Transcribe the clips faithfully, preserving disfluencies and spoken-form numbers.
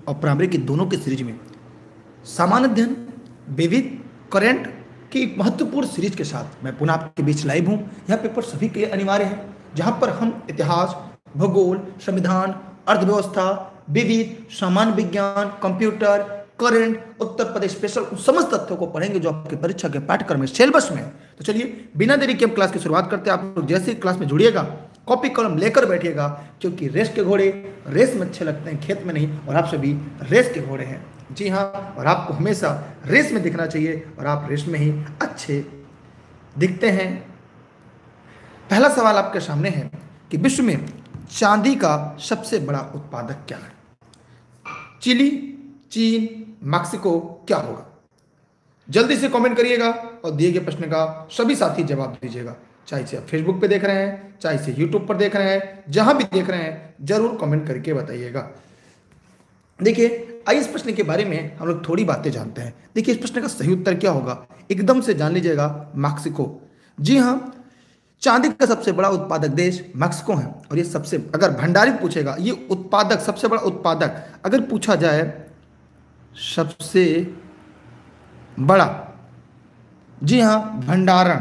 और प्राइमरी की दोनों के सीरीज में सामान्य अध्ययन, विविध, करंट की एक महत्वपूर्ण सीरीज के साथ मैं पुनः आपके बीच लाइव हूँ। यह पेपर सभी के लिए अनिवार्य है, जहाँ पर हम इतिहास, भूगोल, संविधान, अर्थव्यवस्था, विविध, सामान्य विज्ञान, computer, current, Uttar Pradesh special, उन समस्त तथ्यों को पढ़ेंगे जो आपकी परीक्षा के पाठ्यक्रम में सिलेबस में है। तो चलिए बिना देरी के हम क्लास की शुरुआत करते हैं। आप लोग जैसे ही क्लास में जुड़िएगा कॉपी कलम लेकर बैठिएगा, क्योंकि रेस के घोड़े रेस में अच्छे लगते हैं, खेत में नहीं। और आप सभी रेस के घोड़े हैं, जी हाँ, और आपको हमेशा रेस में दिखना चाहिए और आप रेस में ही अच्छे दिखते हैं। पहला सवाल आपके सामने है कि विश्व में चांदी का सबसे बड़ा उत्पादक क्या है? चिली, चीन, मैक्सिको, क्या होगा? जल्दी से कमेंट करिएगा और दिए गए प्रश्न का सभी साथी जवाब दीजिएगा। चाहे से आप फेसबुक पे देख रहे हैं, चाहे से यूट्यूब पर देख रहे हैं, जहां भी देख रहे हैं जरूर कमेंट करके बताइएगा। देखिए, आइए इस प्रश्न के बारे में हम लोग थोड़ी बातें जानते हैं। देखिए, इस प्रश्न का सही उत्तर क्या होगा, एकदम से जान लीजिएगा, मैक्सिको। जी हाँ, चांदी का सबसे बड़ा उत्पादक देश मैक्सिको है। और ये सबसे, अगर भंडारित पूछेगा, ये उत्पादक, सबसे बड़ा उत्पादक अगर पूछा जाए, सबसे बड़ा, जी हाँ, भंडारण,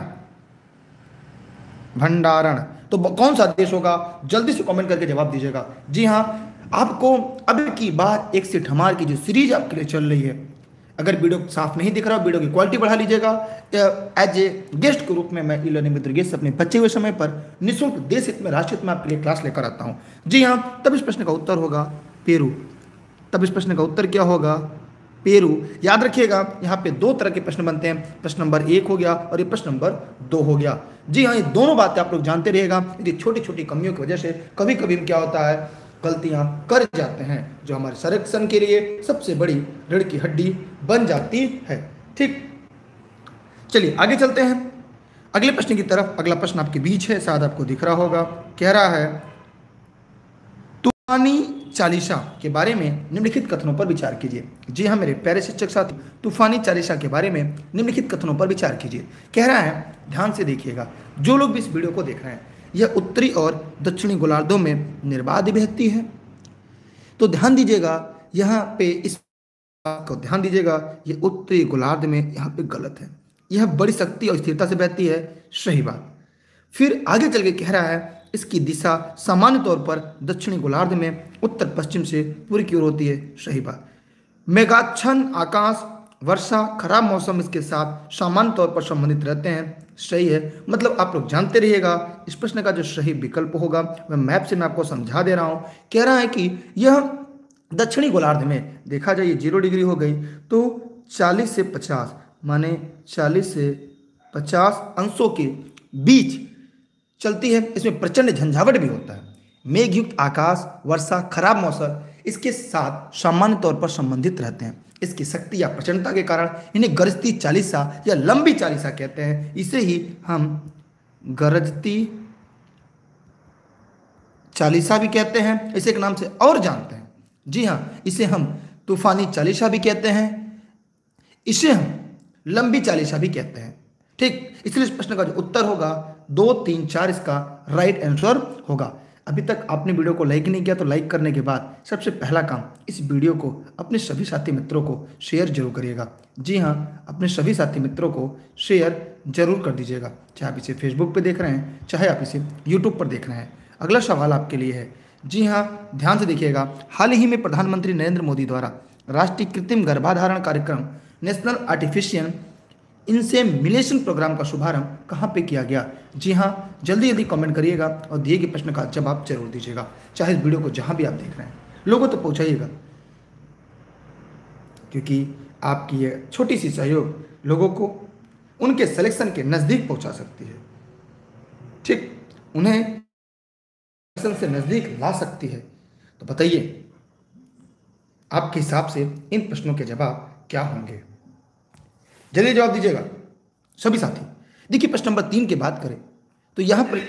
भंडारण तो कौन सा देश होगा? जल्दी से कमेंट करके जवाब दीजिएगा। जी हाँ, आपको अब की बार एक से हमार की जो सीरीज आपके लिए चल रही है, अगर वीडियो साफ नहीं दिख रहा, वीडियो की क्वालिटी बढ़ा लीजिएगा। एज ए गेस्ट के रूप में मैं ई लर्निंग विद दुर्गेश अपने बचे हुए समय पर निःशुल्क देश हित में, राष्ट्र हित में आपके लिए क्लास लेकर आता हूँ। जी हाँ, तब इस प्रश्न का उत्तर होगा पेरू। तब इस प्रश्न का उत्तर क्या होगा? पेरू। याद रखिएगा, यहाँ पे दो तरह के प्रश्न बनते हैं, प्रश्न नंबर एक हो गया और ये प्रश्न नंबर दो हो गया। जी हाँ, ये दोनों बातें आप लोग जानते रहिएगा। यदि छोटी छोटी कमियों की वजह से कभी कभी क्या होता है, गलतियां कर जाते हैं, जो हमारे संरक्षण के लिए सबसे बड़ी रीढ़ की हड्डी बन जाती है। ठीक, चलिए आगे चलते हैं अगले प्रश्न की तरफ। अगला प्रश्न आपके बीच है, शायद आपको दिख रहा होगा। कह रहा है, तूफानी चालीसा के बारे में निम्नलिखित कथनों पर विचार कीजिए। जी हाँ मेरे प्यारे शिक्षक साथी, तूफानी चालीसा के बारे में निम्नलिखित कथनों पर विचार कीजिए। कह रहा है, ध्यान से देखिएगा, जो लोग भी इस वीडियो को देख रहे हैं, यह उत्तरी और दक्षिणी गोलार्धों में निर्बाध बहती है। तो ध्यान दीजिएगा, यहाँ पे इस बात को ध्यान दीजिएगा, यह उत्तरी गोलार्ध में यहाँ पे गलत है। यह बड़ी शक्ति और स्थिरता से बहती है, सही बात। फिर आगे चल के कह रहा है, इसकी दिशा सामान्य तौर पर दक्षिणी गोलार्ध में उत्तर पश्चिम से पूर्व की ओर होती है, सही बात। मेघाच्छन्न आकाश, वर्षा, खराब मौसम इसके साथ सामान्य तौर पर संबंधित रहते हैं, सही है। मतलब आप लोग जानते रहिएगा, इस प्रश्न का जो सही विकल्प होगा वह मैप से मैं आपको समझा दे रहा हूँ। कह रहा है कि यह दक्षिणी गोलार्ध में, देखा जाए ये जीरो डिग्री हो गई, तो चालीस से पचास, माने चालीस से पचास अंशों के बीच चलती है। इसमें प्रचंड झंझावट भी होता है। मेघयुक्त आकाश, वर्षा, खराब मौसम इसके साथ सामान्य तौर पर संबंधित रहते हैं। इसकी शक्ति या प्रचंडता के कारण इन्हें गरजती चालीसा या लंबी चालीसा कहते हैं। इसे ही हम गरजती चालीसा भी कहते हैं, इसे एक नाम से और जानते हैं। जी हाँ, इसे हम तूफानी चालीसा भी कहते हैं, इसे हम लंबी चालीसा भी कहते हैं। ठीक, इसलिए इस प्रश्न का जो उत्तर होगा दो, तीन, चार इसका राइट आंसर होगा। अभी तक आपने वीडियो को लाइक नहीं किया तो लाइक करने के बाद सबसे पहला काम, इस वीडियो को अपने सभी साथी मित्रों को शेयर जरूर करिएगा। जी हाँ, अपने सभी साथी मित्रों को शेयर जरूर कर दीजिएगा, चाहे आप इसे फेसबुक पे देख रहे हैं, चाहे आप इसे यूट्यूब पर देख रहे हैं। अगला सवाल आपके लिए है, जी हाँ ध्यान से देखिएगा। हाल ही में प्रधानमंत्री नरेंद्र मोदी द्वारा राष्ट्रीय कृत्रिम गर्भाधारण कार्यक्रम नेशनल आर्टिफिशियल इंसेमिनेशन प्रोग्राम का शुभारंभ कहाँ पे किया गया? जी हाँ, जल्दी जल्दी कमेंट करिएगा और दिए गए प्रश्न का जवाब जरूर दीजिएगा, चाहे इस वीडियो को जहाँ भी आप देख रहे हैं। लोगों तो पहुँचाइएगा, क्योंकि आपकी ये छोटी सी सहयोग लोगों को उनके सिलेक्शन के नज़दीक पहुँचा सकती है। ठीक, उन्हें सिलेक्शन से नज़दीक ला सकती है। तो बताइए आपके हिसाब से इन प्रश्नों के जवाब क्या होंगे? जल्दी जवाब दीजिएगा सभी साथी। देखिए, प्रश्न नंबर तीन की बात करें तो यहां पर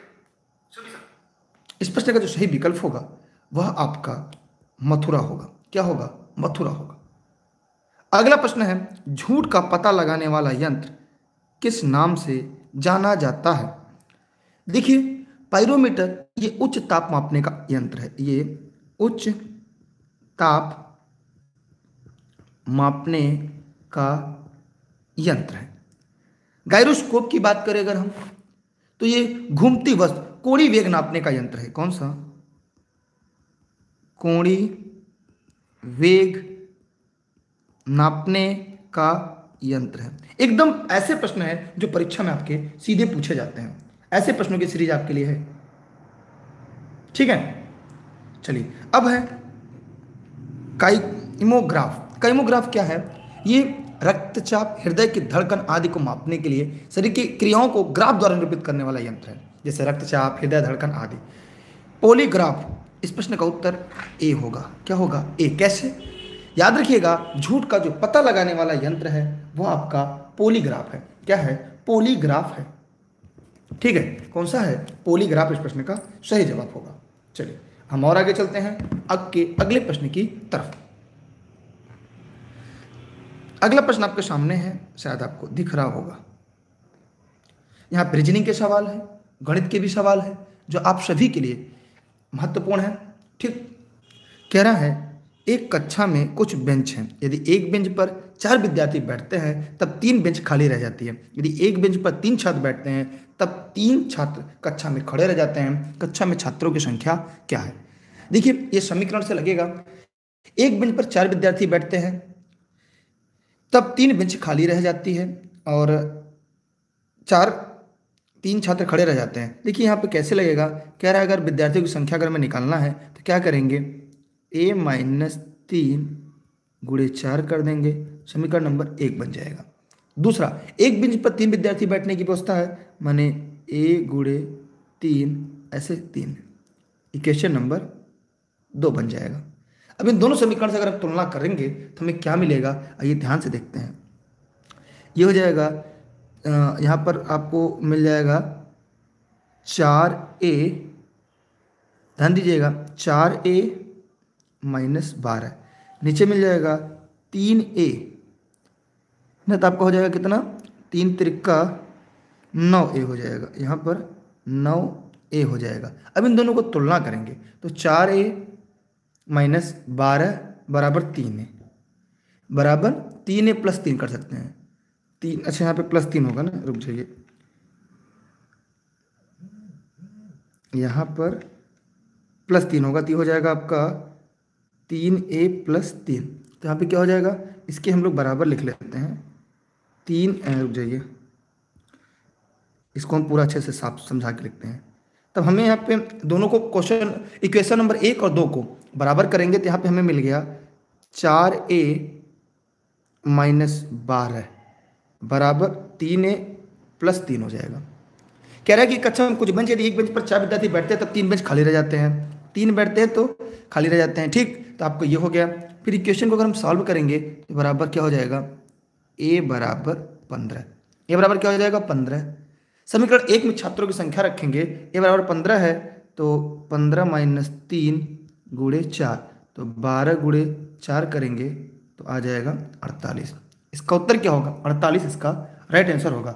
इस प्रश्न का जो सही विकल्प होगा वह आपका मथुरा होगा। क्या होगा? मथुरा होगा। अगला प्रश्न है, झूठ का पता लगाने वाला यंत्र किस नाम से जाना जाता है? देखिए, पाइरोमीटर ये उच्च ताप मापने का यंत्र है। ये उच्च ताप मापने का यंत्र है। गायरोस्कोप की बात करें अगर हम, तो ये घूमती वस्तु कोणीय वेग नापने का यंत्र है। कौन सा? कोणीय वेग नापने का यंत्र है। एकदम ऐसे प्रश्न है जो परीक्षा में आपके सीधे पूछे जाते हैं, ऐसे प्रश्नों की सीरीज आपके लिए है। ठीक है, चलिए अब है काइमोग्राफ। काइमोग्राफ क्या है? ये रक्तचाप, हृदय की धड़कन आदि को मापने के लिए शरीर की क्रियाओं को ग्राफ द्वारा निरूपित करने वाला यंत्र है, जैसे रक्तचाप, हृदय धड़कन आदि। पॉलीग्राफ, इस प्रश्न का उत्तर ए होगा। क्या होगा? ए। कैसे? याद रखिएगा, झूठ का जो पता लगाने वाला यंत्र है वो आपका पॉलीग्राफ है। क्या है? पॉलीग्राफ है। ठीक है, कौन सा है? पॉलीग्राफ इस प्रश्न का सही जवाब होगा। चलिए हम और आगे चलते हैं अब के अगले प्रश्न की तरफ। अगला प्रश्न आपके सामने है, शायद आपको दिख रहा होगा। यहाँ पे रीजनिंग के सवाल है, गणित के भी सवाल है, जो आप सभी के लिए महत्वपूर्ण है। ठीक, कह रहा है एक कक्षा में कुछ बेंच हैं। यदि एक बेंच पर चार विद्यार्थी बैठते हैं तब तीन बेंच खाली रह जाती है। यदि एक बेंच पर तीन छात्र बैठते हैं तब तीन छात्र कक्षा में खड़े रह जाते हैं। कक्षा में छात्रों की संख्या क्या है? देखिए, ये समीकरण से लगेगा, एक बेंच पर चार विद्यार्थी बैठते हैं तब तीन बेंच खाली रह जाती है और चार तीन छात्र खड़े रह जाते हैं। देखिए यहाँ पे कैसे लगेगा, कह रहा है अगर विद्यार्थियों की संख्या अगर हमें निकालना है तो क्या करेंगे, ए माइनस तीन गुणे चार कर देंगे, समीकरण नंबर एक बन जाएगा। दूसरा, एक बेंच पर तीन विद्यार्थी बैठने की व्यवस्था है, माने ए गुणे तीन ऐसे तीन, इक्वेशन नंबर दो बन जाएगा। अब इन दोनों समीकरण से अगर आप तुलना करेंगे तो हमें क्या मिलेगा, आइए ध्यान से देखते हैं। ये हो जाएगा, यहाँ पर आपको मिल जाएगा चार ए, ध्यान दीजिएगा, चार ए माइनस बारह, नीचे मिल जाएगा तीन ए ना, तो आपका हो जाएगा कितना, तीन त्रिक्का नौ ए हो जाएगा, यहाँ पर नौ ए हो जाएगा। अब इन दोनों को तुलना करेंगे तो चार ए माइनस बारह बराबर तीन ए, बराबर तीन ए प्लस तीन कर सकते हैं, तीन, अच्छा यहाँ पे प्लस तीन होगा ना, रुक जाइए, यहाँ पर प्लस तीन होगा तो हो जाएगा आपका तीन ए प्लस तीन। तो यहाँ पे क्या हो जाएगा, इसके हम लोग बराबर लिख लेते हैं, तीन, रुक जाइए, इसको हम पूरा अच्छे से साफ समझा के लिखते हैं। तब हमें यहाँ पे दोनों को क्वेश्चन इक्वेशन नंबर एक और दो को बराबर करेंगे तो यहाँ पे हमें मिल गया चार ए माइनस बारह बराबर तीन ए प्लस तीन हो जाएगा। कह रहा है कि कक्षा में कुछ बेंच, यदि एक बेंच पर चार विद्यार्थी बैठते हैं तब तीन बेंच खाली रह जाते हैं, तीन बैठते हैं तो खाली रह जाते हैं। ठीक, तो आपको ये हो गया। फिर इक्वेशन को अगर हम सॉल्व करेंगे तो बराबर क्या हो जाएगा, ए बराबर पंद्रह, ए बराबर क्या हो जाएगा, पंद्रह। समीकरण एक में छात्रों की संख्या रखेंगे, ए बराबर पंद्रह है तो पंद्रह माइनस तीन गुणे चार, तो बारह गुणे चार करेंगे तो आ जाएगा अड़तालीस। इसका उत्तर क्या होगा, अड़तालीस इसका राइट आंसर होगा।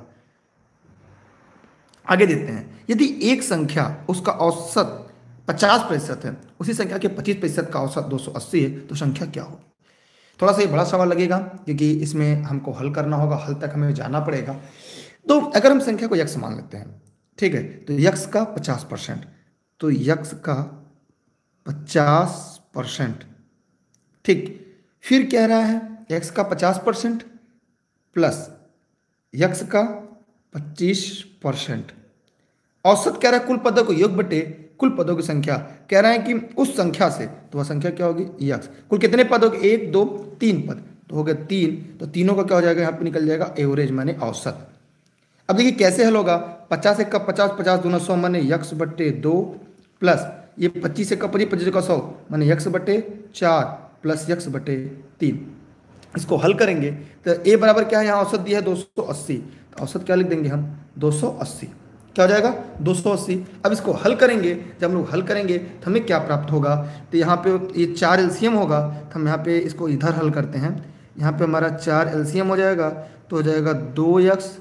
आगे देखते हैं, यदि एक संख्या उसका औसत पचास प्रतिशत है, उसी संख्या के पच्चीस प्रतिशत का औसत दो सौ अस्सी है, तो संख्या क्या होगी। थोड़ा सा ये बड़ा सवाल लगेगा क्योंकि इसमें हमको हल करना होगा, हल तक हमें जाना पड़ेगा। तो अगर हम संख्या को यक्स मान लेते हैं, ठीक है, तो यक्स का पचास परसेंट, तो यक्स का पचास परसेंट, ठीक, फिर कह रहा है यक्स का पचास परसेंट प्लस यक्स का पच्चीस परसेंट, औसत कह रहा है कुल पदों को योग बटे कुल पदों की संख्या, कह रहा है कि उस संख्या से, तो वह संख्या क्या होगी, यक्स। कुल कितने पद होंगे, एक दो तीन पद, तो हो गया तीन, तो तीनों का क्या हो जाएगा, यहाँ पे निकल जाएगा एवरेज माने औसत। अब देखिए कैसे हल होगा, पचास एक का पचास, पचास दूना सौ माने यक्स बट्टे दो, प्लस ये पच्चीस एक का पच्चीस, पच्चीस का सौ माने यक्स बट्टे चार प्लस यक्स बट्टे तीन। इसको हल करेंगे तो ए बराबर क्या है, यहाँ औसत दिया है दो सौ अस्सी, तो औसत क्या लिख देंगे हम, दो सौ अस्सी, क्या हो जाएगा, दो सौ अस्सी। अब इसको हल करेंगे, जब हम लोग हल करेंगे तो हमें क्या प्राप्त होगा, तो यहाँ पे ये चार एलसीएम होगा, तो हम यहाँ पे इसको इधर हल करते हैं, यहाँ पे हमारा चार एलसीएम हो जाएगा, तो हो जाएगा दो यक्स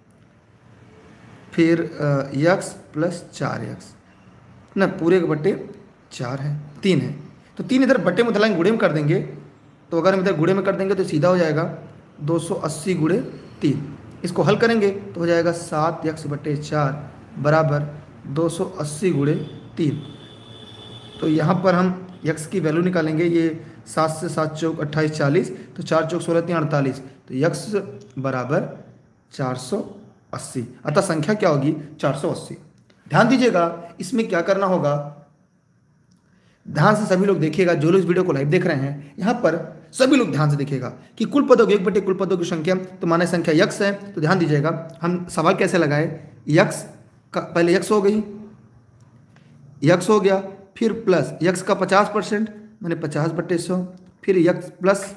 फिर यक्स प्लस चार यक्स ना, पूरे के बट्टे चार है, तीन है, तो तीन इधर बट्टे में उधर गुणे में कर देंगे, तो अगर हम इधर गुणे में कर देंगे तो सीधा हो जाएगा दो सौ अस्सी गुणे तीन। इसको हल करेंगे तो हो जाएगा सात यक्स बटे चार बराबर दो सौ अस्सी गुणे तीन। तो यहाँ पर हम यक्स की वैल्यू निकालेंगे, ये सात से सात चौक अट्ठाईस चालीस, तो चार चौक सोलह तीन अड़तालीस, तो यक्स बराबर चार सौ अस्सी। अतः संख्या क्या होगी? चार सौ अस्सी। ध्यान दीजिएगा इसमें क्या करना होगा, ध्यान से सभी लोग देखिएगा, जो लोग इस वीडियो को लाइव देख रहे हैं यहाँ पर सभी लोग ध्यान से देखिएगा कि कुल पदों एक बटे कुल पदों की संख्या, तो माने संख्या यक्स है, तो ध्यान दीजिएगा हम सवाल कैसे लगाए, यक्स का पहले यक्स हो गई, यक्स हो गया, फिर प्लस यक्स का पचास परसेंट मैंने पचास बटे सौ, फिर यक्स प्लस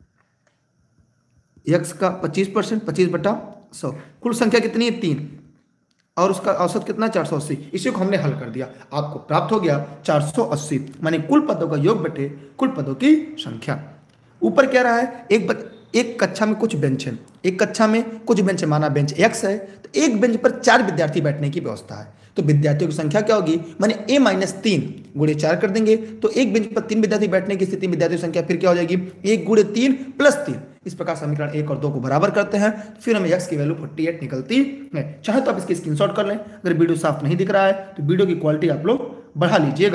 यक्स का पच्चीस परसेंट पच्चीस बटा सौ, कुल संख्या कितनी है? तीन, और उसका औसत कितना? चार सौ अस्सी। इसी को हमने हल कर दिया, आपको प्राप्त हो गया चार सौ अस्सी, माने कुल पदों का योग बटे कुल पदों की संख्या। ऊपर क्या रहा है, एक बच, एक कक्षा में कुछ बेंच है, एक कक्षा में कुछ बेंच है, माना बेंच एक्स है, तो एक बेंच पर चार विद्यार्थी बैठने की व्यवस्था है, तो विद्यार्थियों की संख्या क्या होगी, माने ए माइनस तीन गुणे चार कर देंगे, तो एक बेंच पर तीन विद्यार्थी बैठने की स्थिति में विद्यार्थियों की संख्या फिर क्या हो जाएगी, एक गुणे तीन प्लस तीन। इस प्रकार समीकरण एक और दो को बराबर करते हैं, फिर हमें x की वैल्यू अड़तालीस निकलती है। चाहे तो आप इसकी स्क्रीनशॉट कर लें, अगर वीडियो साफ नहीं दिख रहा है तो वीडियो की क्वालिटी आप लोग बढ़ा लीजिएगा।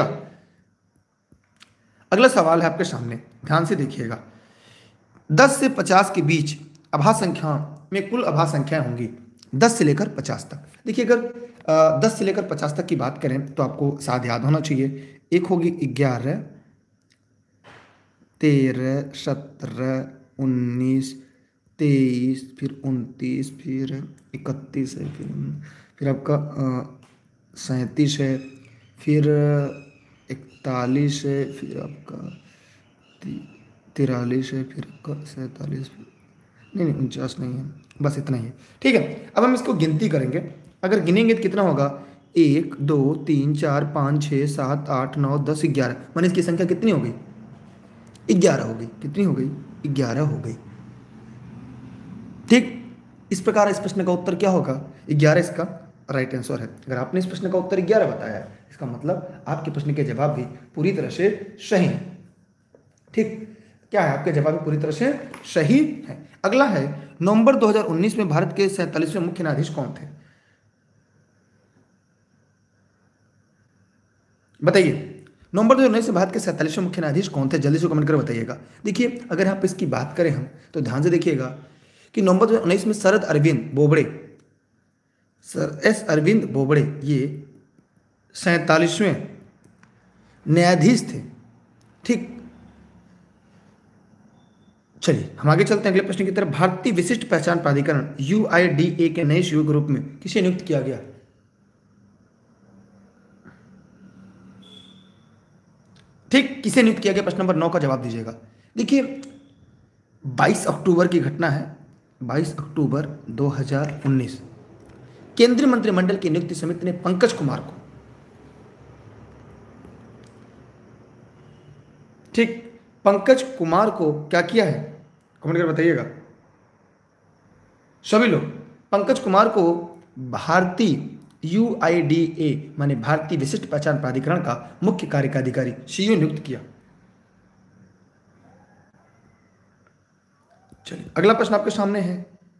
अगला सवाल है आपके सामने, ध्यान से देखिएगा। दस से पचास के बीच अभाज्य संख्या में कुल अभाज्य संख्याएं होंगी दस से लेकर पचास तक। देखिए अगर दस से लेकर पचास तक की बात करें तो आपको साथ याद होना चाहिए, एक होगी ग्यारह, तेरह, सत्रह, उन्नीस, तेईस, फिर उनतीस, फिर इकतीस है, फिर फिर आपका सैंतीस है, फिर इकतालीस है, फिर आपका तिरालीस है, फिर आपका सैंतालीस, नहीं नहीं उनचास नहीं है, बस इतना ही है। ठीक है, अब हम इसको गिनती करेंगे, अगर गिनेंगे तो कितना होगा, एक, दो, तीन, चार, पाँच, छः, सात, आठ, नौ, दस, ग्यारह, माने इसकी संख्या कितनी हो गई? ग्यारह हो गई। कितनी हो गई? ग्यारह हो गई। ठीक, इस प्रकार इस प्रश्न का उत्तर क्या होगा? ग्यारह इसका राइट आंसर है। अगर आपने इस प्रश्न का उत्तर ग्यारह बताया है, इसका मतलब आपके प्रश्न के जवाब भी पूरी तरह से सही है। ठीक, क्या है? आपके जवाब भी पूरी तरह से सही है। अगला है, नवंबर दो हज़ार उन्नीस में भारत के सैंतालीसवें मुख्य न्यायाधीश कौन थे? बताइए, नवंबर दो हज़ार उन्नीस में भारत के सैंतालीसवें मुख्य न्यायाधीश कौन थे? जल्दी से कमेंट कर बताइएगा। देखिए, अगर आप इसकी बात करें हम तो ध्यान से देखिएगा कि नवंबर दो हज़ार उन्नीस में शरद अरविंद बोबड़े, सर एस अरविंद बोबड़े ये सैंतालीसवें न्यायाधीश थे। ठीक, चलिए हम आगे चलते हैं अगले प्रश्न की तरफ। भारतीय विशिष्ट पहचान प्राधिकरण यू आई डी ए के नए सहयोगी रूप में किसे नियुक्त किया गया? ठीक, किसे नियुक्त किया गया? प्रश्न नंबर नौ का जवाब दीजिएगा। देखिए, बाईस अक्टूबर की घटना है, बाईस अक्टूबर दो हज़ार उन्नीस केंद्रीय मंत्रिमंडल की नियुक्ति समिति ने पंकज कुमार को, ठीक, पंकज कुमार को क्या किया है? कमेंट कर बताइएगा सभी लोग। पंकज कुमार को भारतीय यू आई डी ए माने भारतीय विशिष्ट पहचान प्राधिकरण का मुख्य कार्यकारी अधिकारी सीईओ नियुक्त किया। चलिए अगला प्रश्न आपके सामने है,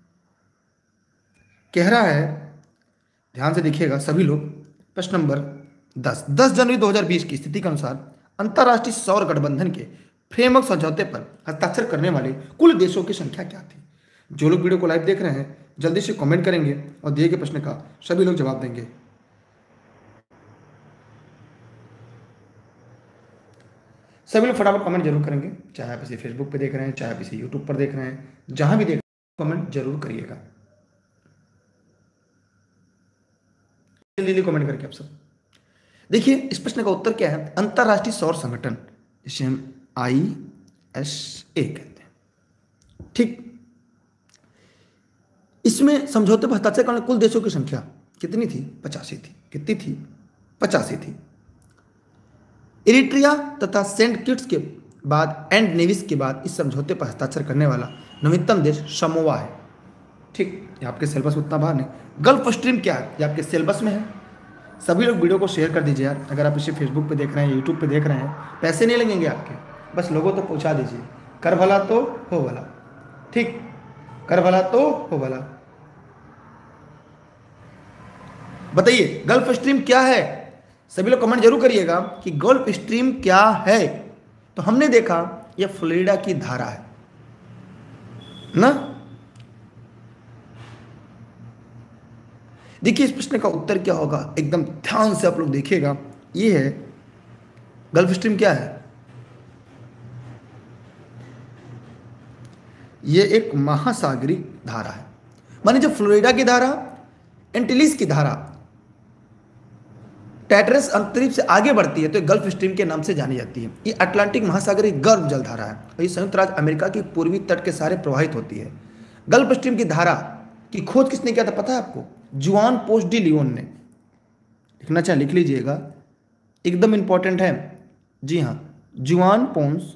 कह रहा है, ध्यान से देखिएगा सभी लोग, प्रश्न नंबर दस दस जनवरी दो हज़ार बीस की स्थिति के अनुसार अंतर्राष्ट्रीय सौर गठबंधन के फ्रेमवर्क समझौते पर हस्ताक्षर करने वाले कुल देशों की संख्या क्या थी? जो लोग वीडियो को लाइव देख रहे हैं जल्दी से कमेंट करेंगे और दिए गए प्रश्न का सभी लोग जवाब देंगे। सभी लोग फटाफट कमेंट जरूर करेंगे, चाहे आप इसे फेसबुक पे देख रहे हैं, चाहे आप इसे यूट्यूब पर देख रहे हैं, जहां भी देख रहे हैं कमेंट जरूर करिएगा, जल्दी कमेंट करके आप सब। देखिए इस प्रश्न का उत्तर क्या है, अंतरराष्ट्रीय सौर संगठन, जिसे हम आई एस ए कहते हैं। ठीक, इसमें समझौते पर हस्ताक्षर करने कुल देशों की संख्या कितनी थी? पचासी थी। कितनी थी? पचासी थी। इरिट्रिया तथा सेंट किट्स के बाद एंड नेविस के बाद इस समझौते पर हस्ताक्षर करने वाला नवीनतम देश समोआ है। ठीक, ये आपके सिलेबस में उतना बाहर नहीं। गल्फ स्ट्रीम क्या है? ये आपके सिलेबस में है। सभी लोग वीडियो को शेयर कर दीजिए यार, अगर आप इसे फेसबुक पे देख रहे हैं, यूट्यूब पे देख रहे हैं, पैसे नहीं लगेंगे आपके, बस लोगों तक तो पहुंचा दीजिए। कर भला तो हो भला, ठीक, कर भला तो हो भला। बताइए गल्फ स्ट्रीम क्या है? सभी लोग कमेंट जरूर करिएगा कि गल्फ स्ट्रीम क्या है। तो हमने देखा यह फ्लोरिडा की धारा है ना। देखिए इस प्रश्न का उत्तर क्या होगा, एकदम ध्यान से आप लोग देखिएगा। ये है गल्फ स्ट्रीम क्या है? ये एक महासागरीय धारा है। माने जब फ्लोरिडा की धारा, एंटिलीज की धारा टैटरस अंतरिक्ष से आगे बढ़ती है तो गल्फ स्ट्रीम के नाम से जानी जाती है। ये अटलांटिक महासागरीय गर्म जल धारा है और ये संयुक्त राज्य अमेरिका की पूर्वी तट के सारे प्रवाहित होती है। गल्फ स्ट्रीम की धारा की खोज किसने किया था पता है आपको? जुआन पोंस डी लियोन ने। लिखना चाहे लिख लीजिएगा, एकदम इंपॉर्टेंट है। जी हाँ, जुआन पोंस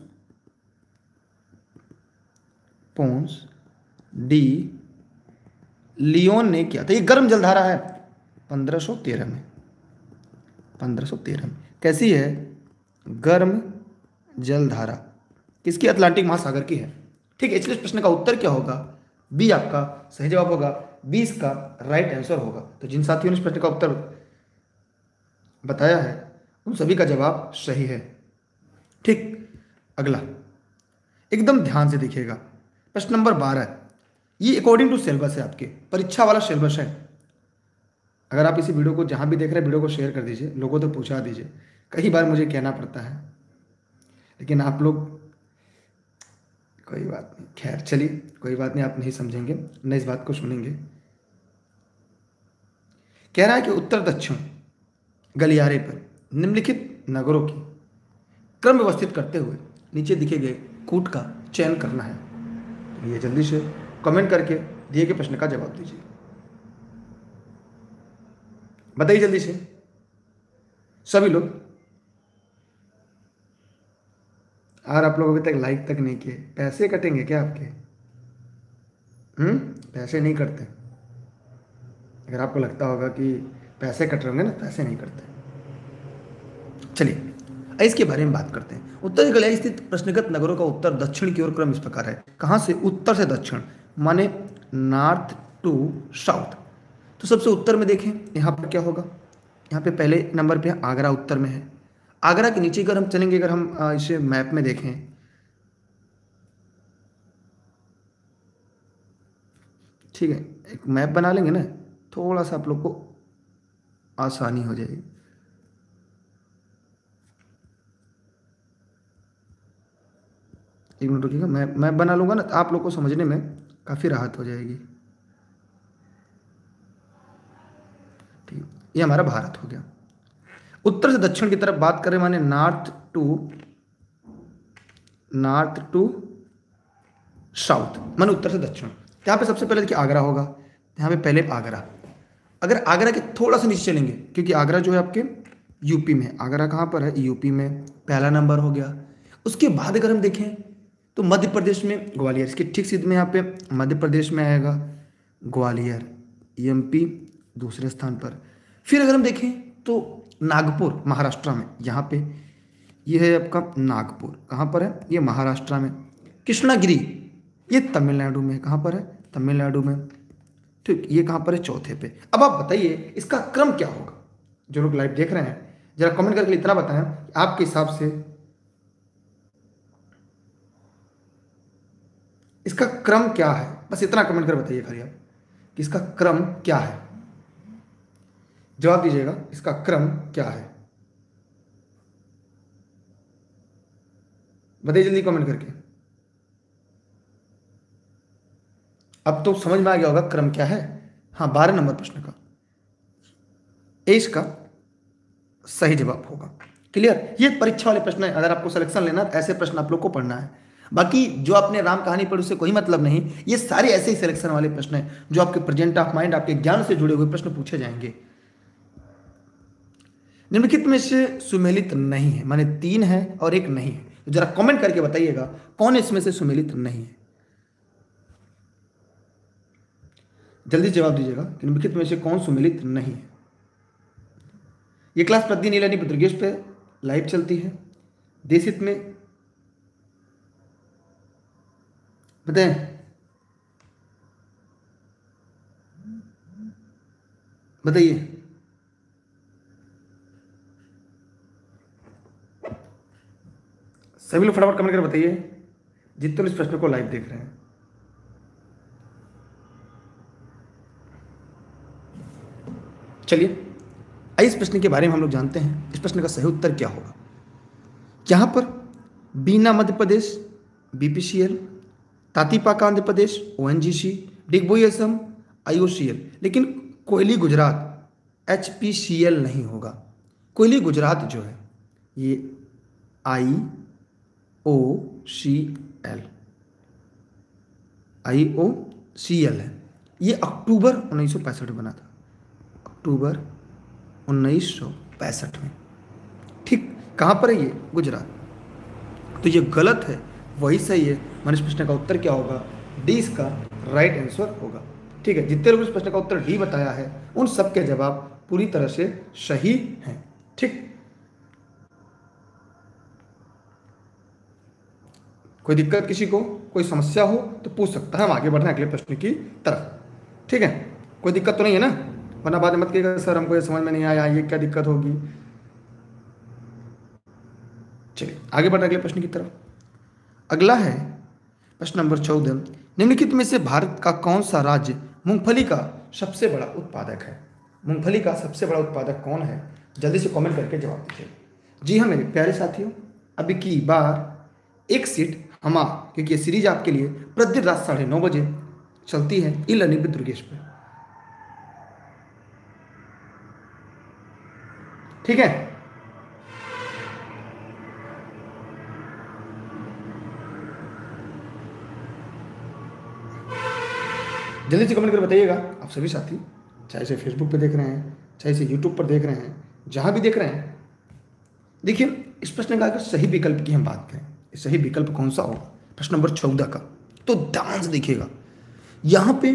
पोंस डी लियोन ने किया था। ये गर्म जलधारा है पंद्रह सौ तेरह में। पंद्रह सौ तेरह में कैसी है? गर्म जलधारा किसकी? अटलांटिक महासागर की है। ठीक है, इसलिए इस प्रश्न का उत्तर क्या होगा? बी आपका सही जवाब होगा, बी इसका राइट आंसर होगा। तो जिन साथियों ने इस प्रश्न का उत्तर बताया है उन सभी का जवाब सही है। ठीक, अगला एकदम ध्यान से देखिएगा, प्रश्न नंबर बारह। ये अकॉर्डिंग टू सिलेबस है, आपके परीक्षा वाला सिलेबस है। अगर आप इसी वीडियो को जहाँ भी देख रहे हैं वीडियो को शेयर कर दीजिए, लोगों तक पहुँचा दीजिए। कई बार मुझे कहना पड़ता है लेकिन आप लोग, कोई बात नहीं, खैर चलिए कोई बात नहीं, आप नहीं समझेंगे न इस बात को सुनेंगे। कह रहा है कि उत्तर दक्षिण गलियारे पर निम्नलिखित नगरों की क्रम व्यवस्थित करते हुए नीचे दिखे गए कूट का चयन करना है। ये जल्दी से कमेंट करके दिए गए प्रश्न का जवाब दीजिए। बताइए जल्दी से सभी लोग। और आप लोग अभी तक लाइक तक नहीं किए, पैसे कटेंगे क्या आपके? हम्म पैसे नहीं कटते। अगर आपको लगता होगा कि पैसे कट रहे होंगे ना, पैसे नहीं कटते। चलिए इसके बारे में बात करते हैं। उत्तर गलियारे स्थित प्रश्नगत नगरों का उत्तर दक्षिण की ओर क्रम इस प्रकार है। कहाँ से? उत्तर से दक्षिण, माने नॉर्थ टू साउथ। तो सबसे उत्तर में देखें यहाँ पर क्या होगा? यहाँ पे पहले नंबर पे आगरा उत्तर में है। आगरा के नीचे अगर हम चलेंगे, अगर हम इसे मैप में देखें, ठीक है, एक मैप बना लेंगे ना, थोड़ा सा आप लोग को आसानी हो जाएगी। एक मिनट रुकिएगा, मैं मैप बना लूँगा ना तो आप लोग को समझने में काफ़ी राहत हो जाएगी। ठीक, ये हमारा भारत हो गया। उत्तर से दक्षिण की तरफ बात करें, माने north to north to south, माने उत्तर से दक्षिण। यहाँ पे सबसे पहले देखिए आगरा होगा, यहाँ पे पहले आगरा। अगर आगरा के थोड़ा सा नीचे चलेंगे, क्योंकि आगरा जो है आपके यूपी में, आगरा कहाँ पर है? यूपी में, पहला नंबर हो गया। उसके बाद अगर हम देखें तो मध्य प्रदेश में ग्वालियर, इसके ठीक सीध में यहाँ पे मध्य प्रदेश में आएगा ग्वालियर, एमपी दूसरे स्थान पर। फिर अगर हम देखें तो नागपुर महाराष्ट्र में, यहाँ पे ये है आपका नागपुर, कहाँ पर है? ये महाराष्ट्र में। कृष्णागिरी ये तमिलनाडु में, कहाँ पर है? तमिलनाडु में। ठीक, ये कहाँ पर है? चौथे पे। अब आप बताइए इसका क्रम क्या होगा? जो लोग लाइव देख रहे हैं जरा कमेंट करके इतना बताएं कि आपके हिसाब से इसका क्रम क्या है। बस इतना कमेंट कर बताइए खाली आप कि इसका क्रम क्या है। जवाब दीजिएगा, इसका क्रम क्या है? बताइए जल्दी कमेंट करके। अब तो समझ में आ गया होगा क्रम क्या है। हाँ, बारह नंबर प्रश्न का ए इसका सही जवाब होगा। क्लियर? ये परीक्षा वाले प्रश्न है। अगर आपको सिलेक्शन लेना है ऐसे प्रश्न आप लोग को पढ़ना है। बाकी जो आपने राम कहानी पढ़ी उससे कोई मतलब नहीं। ये सारे ऐसे ही सिलेक्शन वाले प्रश्न हैं जो आपके प्रेजेंट ऑफ माइंड, आपके ज्ञान से जुड़े हुए प्रश्न पूछे जाएंगे। निम्नलिखित में से सुमेलित नहीं है, माने तीन है और एक नहीं है। तो जरा कमेंट करके बताइएगा कौन इसमें से सुमेलित नहीं है। जल्दी जवाब दीजिएगा कि निम्नलिखित में से कौन सुमेलित नहीं है। ये क्लास प्रतिदिन नीलानी पत्रगेश पे लाइव चलती है। देश हित में बताएं। बताइए। सभी लोग फटाफट कमेंट कर बताइए जितने लोग इस प्रश्न को लाइव देख रहे हैं। चलिए आइए इस प्रश्न के बारे में हम लोग जानते हैं, इस प्रश्न का सही उत्तर क्या होगा। यहां पर Bina Madhya Pradesh BPCL, Tatipaka Andhra Pradesh ONGC, Digboi Assam IOCL, लेकिन कोयली गुजरात एचपीसीएल नहीं होगा। कोयली गुजरात जो है ये आई ओ C L I O C L है। ये अक्टूबर उन्नीस सौ पैंसठ में बना था, अक्टूबर उन्नीस सौ पैंसठ में। ठीक, कहाँ पर है ये? गुजरात। तो ये गलत है, वही सही है। मान इस प्रश्न का उत्तर क्या होगा? डी इसका राइट आंसर होगा। ठीक है, जितने लोग इस प्रश्न का उत्तर डी बताया है उन सब के जवाब पूरी तरह से सही हैं। ठीक, कोई दिक्कत किसी को, कोई समस्या हो तो पूछ सकता है, हम आगे बढ़ना अगले प्रश्न की तरफ। ठीक है, कोई दिक्कत तो नहीं है ना? वरना बाद में मत कहिएगा सर हमको ये समझ में नहीं आया, ये क्या दिक्कत होगी। चलिए आगे बढ़ना अगले प्रश्न की तरफ। अगला है प्रश्न नंबर चौदह। निम्नलिखित में से भारत का कौन सा राज्य मूंगफली का सबसे बड़ा उत्पादक है? मूंगफली का सबसे बड़ा उत्पादक कौन है? जल्दी से कमेंट करके जवाब दीजिए। जी हाँ मेरे प्यारे साथियों, अभी की बार एक सीट हमारा, क्योंकि ये सीरीज आपके लिए प्रतिदिन रात साढ़े नौ बजे चलती है ई लर्निंग विद दुर्गेश पे। ठीक है, जल्दी से कमेंट कर बताइएगा आप सभी साथी, चाहे से फेसबुक पे देख रहे हैं, चाहे से यूट्यूब पर देख रहे हैं, जहां भी देख रहे हैं। देखिए इस प्रश्न का अगर सही विकल्प की हम बात करें, सही विकल्प कौन सा होगा प्रश्न नंबर चौदह का, तो ध्यान से देखिएगा, यहां पे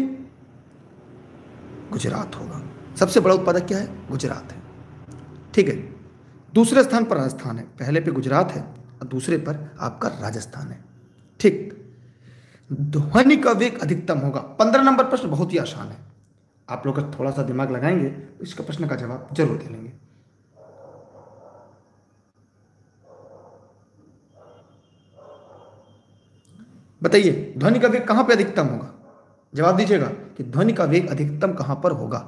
गुजरात होगा। सबसे बड़ा उत्पादक क्या है? गुजरात है। ठीक है, दूसरे स्थान पर राजस्थान है, पहले पे गुजरात है और दूसरे पर आपका राजस्थान है। ठीक, ध्वनि का वेग अधिकतम होगा। पंद्रह नंबर प्रश्न बहुत ही आसान है, आप लोग थोड़ा सा दिमाग लगाएंगे तो इसका प्रश्न का जवाब जरूर दे लेंगे। बताइए ध्वनि का वेग कहां पे अधिकतम होगा? जवाब दीजिएगा कि ध्वनि का वेग अधिकतम कहां पर होगा।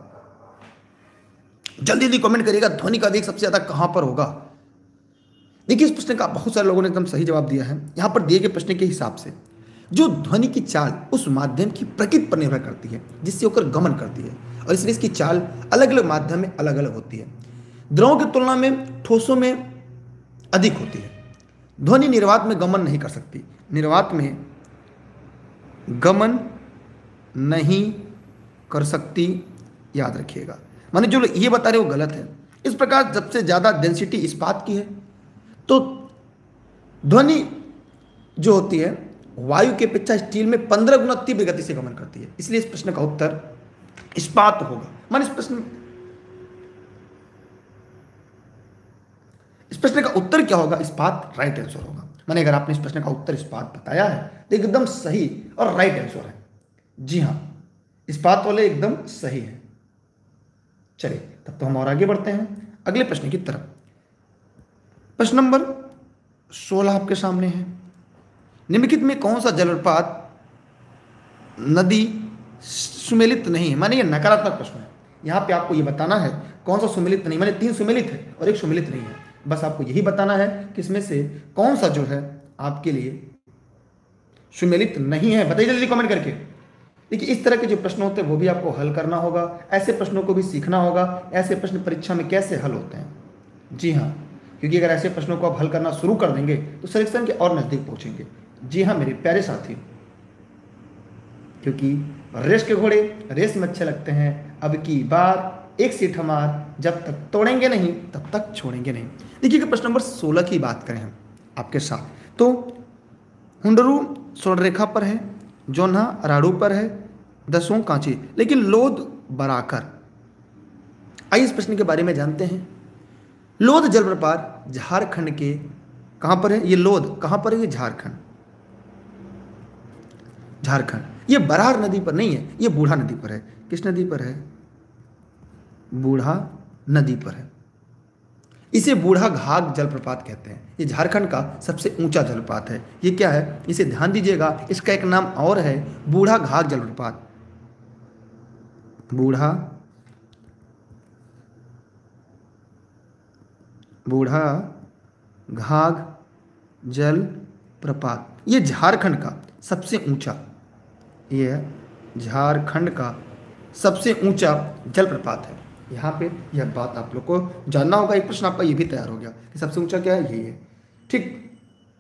जल्दी जल्दी कमेंट करिएगा, ध्वनि का वेग सबसे ज्यादा कहां पर होगा। देखिए इस प्रश्न का बहुत सारे लोगों ने एकदम सही जवाब दिया है। यहां पर दिए गए प्रश्न के हिसाब से जो ध्वनि की चाल उस माध्यम की प्रकृति पर निर्भर करती है जिससे होकर गमन करती है, और इसलिए इसकी चाल अलग अलग माध्यम में अलग अलग होती है। द्रवों की तुलना में ठोसों में अधिक होती है। ध्वनि निर्वात में गमन नहीं कर सकती, निर्वात में गमन नहीं कर सकती, याद रखिएगा। माने जो ये बता रहे वो गलत है। इस प्रकार सबसे ज्यादा डेंसिटी इस्पात की है, तो ध्वनि जो होती है वायु के अपेक्षा स्टील में पंद्रह गुना तीव्र गति से गमन करती है, इसलिए इस प्रश्न का उत्तर इस्पात होगा। मान इस प्रश्न इस प्रश्न का उत्तर क्या होगा? इस्पात राइट आंसर होगा। माने अगर आपने इस प्रश्न का उत्तर इस्पात बताया है तो एकदम सही और राइट आंसर है। जी हाँ, इस्पात वाले एकदम सही है। चलिए तब तो हम और आगे बढ़ते हैं अगले प्रश्न की तरफ। प्रश्न नंबर सोलह आपके सामने है। निम्नलिखित में कौन सा जलप्रपात नदी सुमेलित नहीं है? माने ये नकारात्मक प्रश्न है। यहाँ पे आपको ये बताना है कौन सा सुमेलित नहीं, माने तीन सुमेलित है और एक सुमेलित नहीं है। बस आपको यही बताना है कि इसमें से कौन सा जो है आपके लिए सुमेलित नहीं है। बताइए जल्दी कमेंट करके। देखिए इस तरह के जो प्रश्न होते हैं वो भी आपको हल करना होगा, ऐसे प्रश्नों को भी सीखना होगा, ऐसे प्रश्न परीक्षा में कैसे हल होते हैं। जी हाँ, क्योंकि अगर ऐसे प्रश्नों को आप हल करना शुरू कर देंगे तो सिलेक्शन के और नजदीक पहुंचेंगे। जी हाँ मेरे प्यारे साथी, क्योंकि रेस के घोड़े रेस में अच्छे लगते हैं। अब की बार एक सीट हमार, जब तक तोड़ेंगे नहीं तब तक छोड़ेंगे नहीं। देखिए प्रश्न नंबर सोलह की बात करें हम आपके साथ, तो हुंडरू स्वर्णरेखा पर है, जोन्हा राड़ू पर है, दसों कांची, लेकिन लोध बराकर। आइए इस प्रश्न के बारे में जानते हैं। लोध जलप्रपात झारखंड के कहां पर है? ये लोध कहां पर है? ये झारखंड झारखंड। ये बरार नदी पर नहीं है, ये बूढ़ा नदी पर है। किस नदी पर है? बूढ़ा नदी पर है। इसे बूढ़ा घाघ जलप्रपात कहते हैं। ये झारखंड का सबसे ऊंचा जलप्रपात है। ये क्या है, इसे ध्यान दीजिएगा, इसका एक नाम और है, बूढ़ा घाघ जलप्रपात। बूढ़ा बूढ़ा घाघ जल प्रपात। ये झारखंड का सबसे ऊंचा, ये झारखंड का सबसे ऊंचा जलप्रपात है। यहाँ पे यह बात आप लोग को जानना होगा। एक प्रश्न आपका ये भी तैयार हो गया कि सबसे ऊंचा क्या है, यही है। ठीक,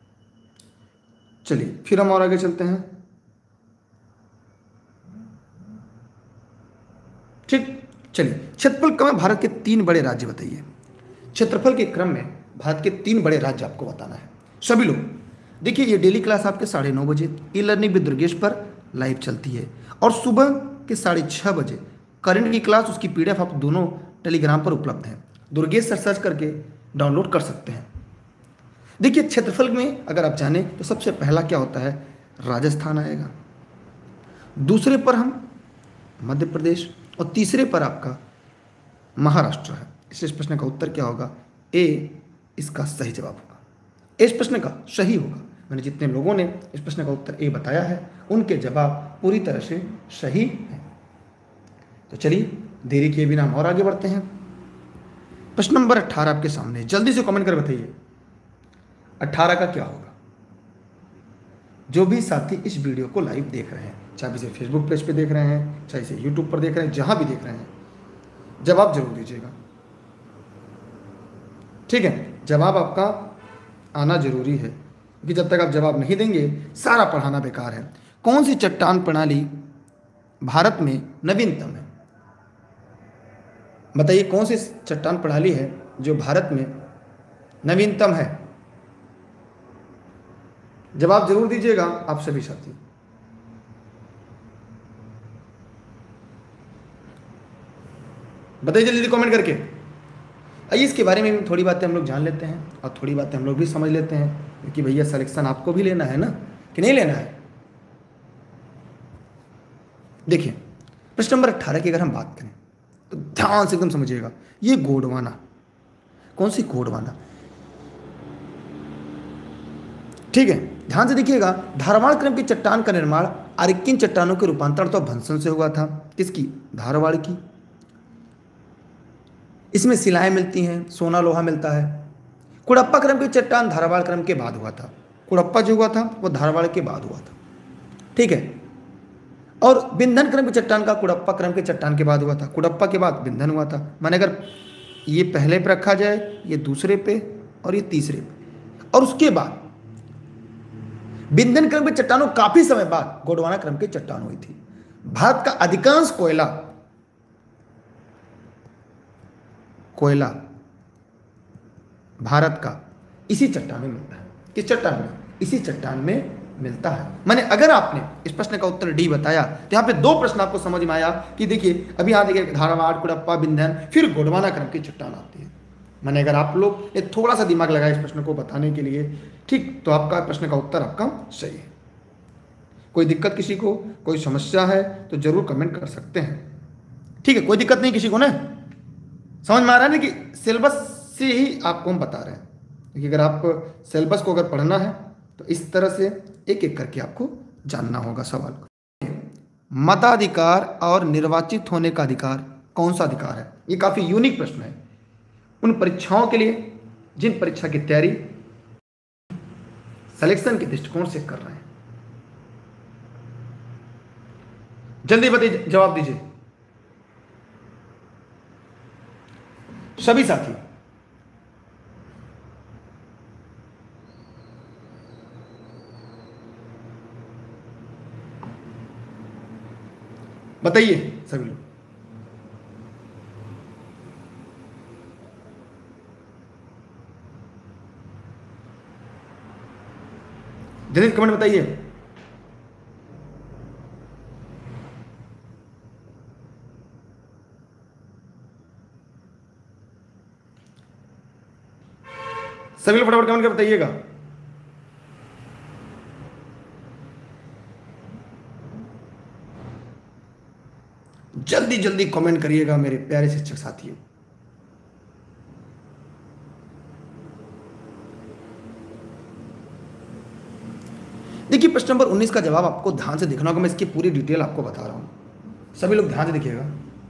चलिए फिर हम और आगे चलते हैं। ठीक, चलिए क्षेत्रफल क्रम में भारत के तीन बड़े राज्य बताइए। क्षेत्रफल के क्रम में भारत के तीन बड़े राज्य आपको बताना है। सभी लोग देखिए, ये डेली क्लास आपके साढ़े नौ बजे ई लर्निंग विद दुर्गेश पर लाइव चलती है, और सुबह के साढ़े छः बजे करंट की क्लास, उसकी पीडीएफ आप दोनों टेलीग्राम पर उपलब्ध है। दुर्गेश सर सर्च करके डाउनलोड कर सकते हैं। देखिए, क्षेत्रफल में अगर आप जाने तो सबसे पहला क्या होता है, राजस्थान आएगा, दूसरे पर हम मध्य प्रदेश, और तीसरे पर आपका महाराष्ट्र है। इस प्रश्न का उत्तर क्या होगा, ए इसका सही जवाब होगा। इस प्रश्न का सही होगा। मैंने जितने लोगों ने इस प्रश्न का उत्तर ए बताया है, उनके जवाब पूरी तरह से सही है। तो चलिए देरी किए बिना हम और आगे बढ़ते हैं। प्रश्न नंबर अट्ठारह आपके सामने, जल्दी से कमेंट कर बताइए अट्ठारह का क्या होगा। जो भी साथी इस वीडियो को लाइव देख रहे हैं, चाहे इसे फेसबुक पेज पे देख रहे हैं, चाहे इसे यूट्यूब पर देख रहे हैं, जहां भी देख रहे हैं, जवाब जरूर दीजिएगा। ठीक है, जवाब आपका आना जरूरी है, क्योंकि जब तक आप जवाब नहीं देंगे सारा पढ़ाना बेकार है। कौन सी चट्टान प्रणाली भारत में नवीनतम है? बताइए कौन सी चट्टान प्रणाली है जो भारत में नवीनतम है? जवाब जरूर दीजिएगा आप सभी साथी। बताइए जल्दी कमेंट करके। आइए इसके बारे में थोड़ी बातें हम लोग जान लेते हैं और थोड़ी बातें हम लोग भी समझ लेते हैं, कि भैया सिलेक्शन आपको भी लेना है ना, कि नहीं लेना है। देखिए प्रश्न नंबर अट्ठारह की अगर हम बात करें तो ध्यान से एकदम समझिएगा। ये गोंडवाना, कौन सी गोंडवाना, ठीक है, ध्यान से देखिएगा। धारवाड़ क्रम की चट्टान का निर्माण आर्किन चट्टानों के रूपांतरण तो भंसन से हुआ था। किसकी? धारवाड़ की। इसमें शिलाएं मिलती हैं, सोना लोहा मिलता है। कुड़प्पा क्रम की चट्टान धारवाड़ क्रम के बाद हुआ था। कुड़प्पा जो हुआ था वो धारवाड़ के बाद हुआ था, ठीक है। और बिंधन क्रम की चट्टान का कुड़प्पा क्रम के चट्टान के बाद हुआ था। कुड़प्पा के बाद बिंधन हुआ था। माने अगर ये पहले पे रखा जाए, ये दूसरे पे, और ये तीसरे पे, और उसके बाद बिंधन क्रम की चट्टानों काफी समय बाद गोंडवाना क्रम की चट्टान हुई थी। भारत का अधिकांश कोयला कोयला भारत का इसी चट्टान में मिलता है। किस चट्टान में? इसी चट्टान में मिलता है। माने अगर आपने इस प्रश्न का उत्तर डी बताया तो यहाँ पे दो प्रश्न आपको समझ में आया कि देखिए अभी यहाँ देखिए धारवाड़, कुड़प्पा, बिंधन, फिर गोंडवाना क्रम की चट्टान आती है। माने अगर आप लोग ये थोड़ा सा दिमाग लगाए इस प्रश्न को बताने के लिए, ठीक, तो आपका प्रश्न का उत्तर आपका सही है। कोई दिक्कत किसी को, कोई समस्या है तो जरूर कमेंट कर सकते हैं, ठीक है। कोई दिक्कत नहीं किसी को ना, समझ में आ रहा है ना कि सिलेबस से ही आपको हम बता रहे हैं। क्योंकि अगर आप सिलेबस को अगर पढ़ना है तो इस तरह से एक एक करके आपको जानना होगा सवाल को। मताधिकार और निर्वाचित होने का अधिकार कौन सा अधिकार है? ये काफी यूनिक प्रश्न है उन परीक्षाओं के लिए जिन परीक्षा की तैयारी सिलेक्शन के दृष्टिकोण से कर रहे हैं। जल्दी बताइए, जवाब दीजिए सभी साथी। बताइए सभी लोग। जल्दी कमेंट बताइए। सभी लोग फटाफट कमेंट कर बताइएगा। जल्दी जल्दी कमेंट करिएगा मेरे प्यारे शिक्षक साथियों। देखिए प्रश्न नंबर उन्नीस का जवाब आपको ध्यान से देखना होगा। मैं इसकी पूरी डिटेल आपको बता रहा हूं, सभी लोग ध्यान से देखिएगा,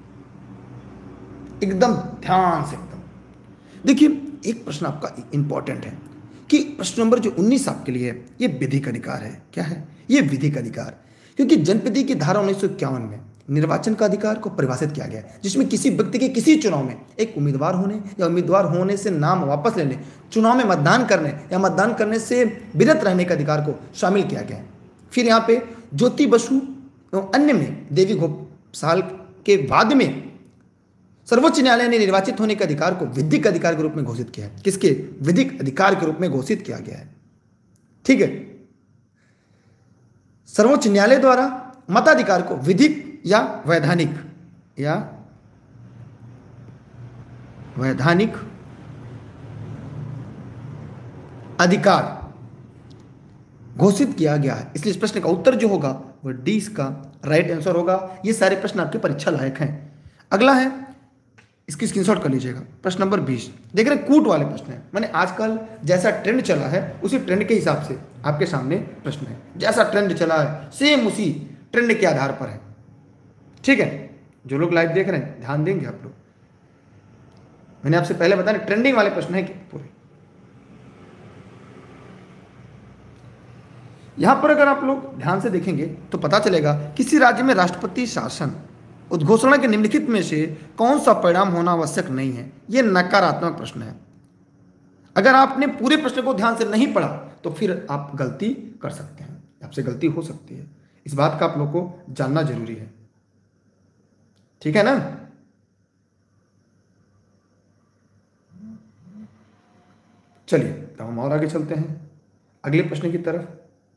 एकदम ध्यान से एकदम देखिए। एक प्रश्न आपका इंपॉर्टेंट है कि प्रश्न नंबर जो उन्नीस आपके लिए है ये विधिक अधिकार है। क्या है ये? विधिक अधिकार। क्योंकि जनप्रति की धारा उन्नीस सौ इक्यावन में निर्वाचन का अधिकार को परिभाषित किया गया है, जिसमें किसी व्यक्ति के किसी चुनाव में एक उम्मीदवार होने या उम्मीदवार होने से नाम वापस लेने, चुनाव में मतदान करने या मतदान करने से विरत रहने के अधिकार को शामिल किया गया है। फिर यहाँ पे ज्योति बसु एवं अन्य में देवी घोषाल के बाद में सर्वोच्च न्यायालय ने निर्वाचित होने के अधिकार को विधिक अधिकार के रूप में घोषित किया है। किसके? विधिक अधिकार के रूप में घोषित किया गया है। ठीक है, सर्वोच्च न्यायालय द्वारा मताधिकार को विधिक या वैधानिक या वैधानिक अधिकार घोषित किया गया है। इसलिए इस प्रश्न का उत्तर जो होगा वह डी इसका राइट आंसर होगा। ये सारे प्रश्न आपके परीक्षा लायक हैं। अगला है, इसकी स्क्रीनशॉट कर लीजिएगा, प्रश्न नंबर बीस। देख रहे हैं कूट वाले प्रश्न है। मैंने आजकल जैसा ट्रेंड चला है उसी ट्रेंड के हिसाब से आपके सामने प्रश्न है। जैसा ट्रेंड चला है सेम उसी ट्रेंड के आधार पर है। ठीक है, जो लोग लाइव देख रहे हैं ध्यान देंगे आप लोग। मैंने आपसे पहले बताया ट्रेंडिंग वाले प्रश्न है कि पूरे। यहां पर अगर आप लोग ध्यान से देखेंगे तो पता चलेगा किसी राज्य में राष्ट्रपति शासन उद्घोषणा के निम्नलिखित में से कौन सा परिणाम होना आवश्यक नहीं है। यह नकारात्मक प्रश्न है। अगर आपने पूरे प्रश्न को ध्यान से नहीं पढ़ा तो फिर आप गलती कर सकते हैं, आपसे गलती हो सकती है। इस बात का आप लोग को जानना जरूरी है। ठीक है ना? चलिए तो हम और आगे चलते हैं अगले प्रश्न की तरफ।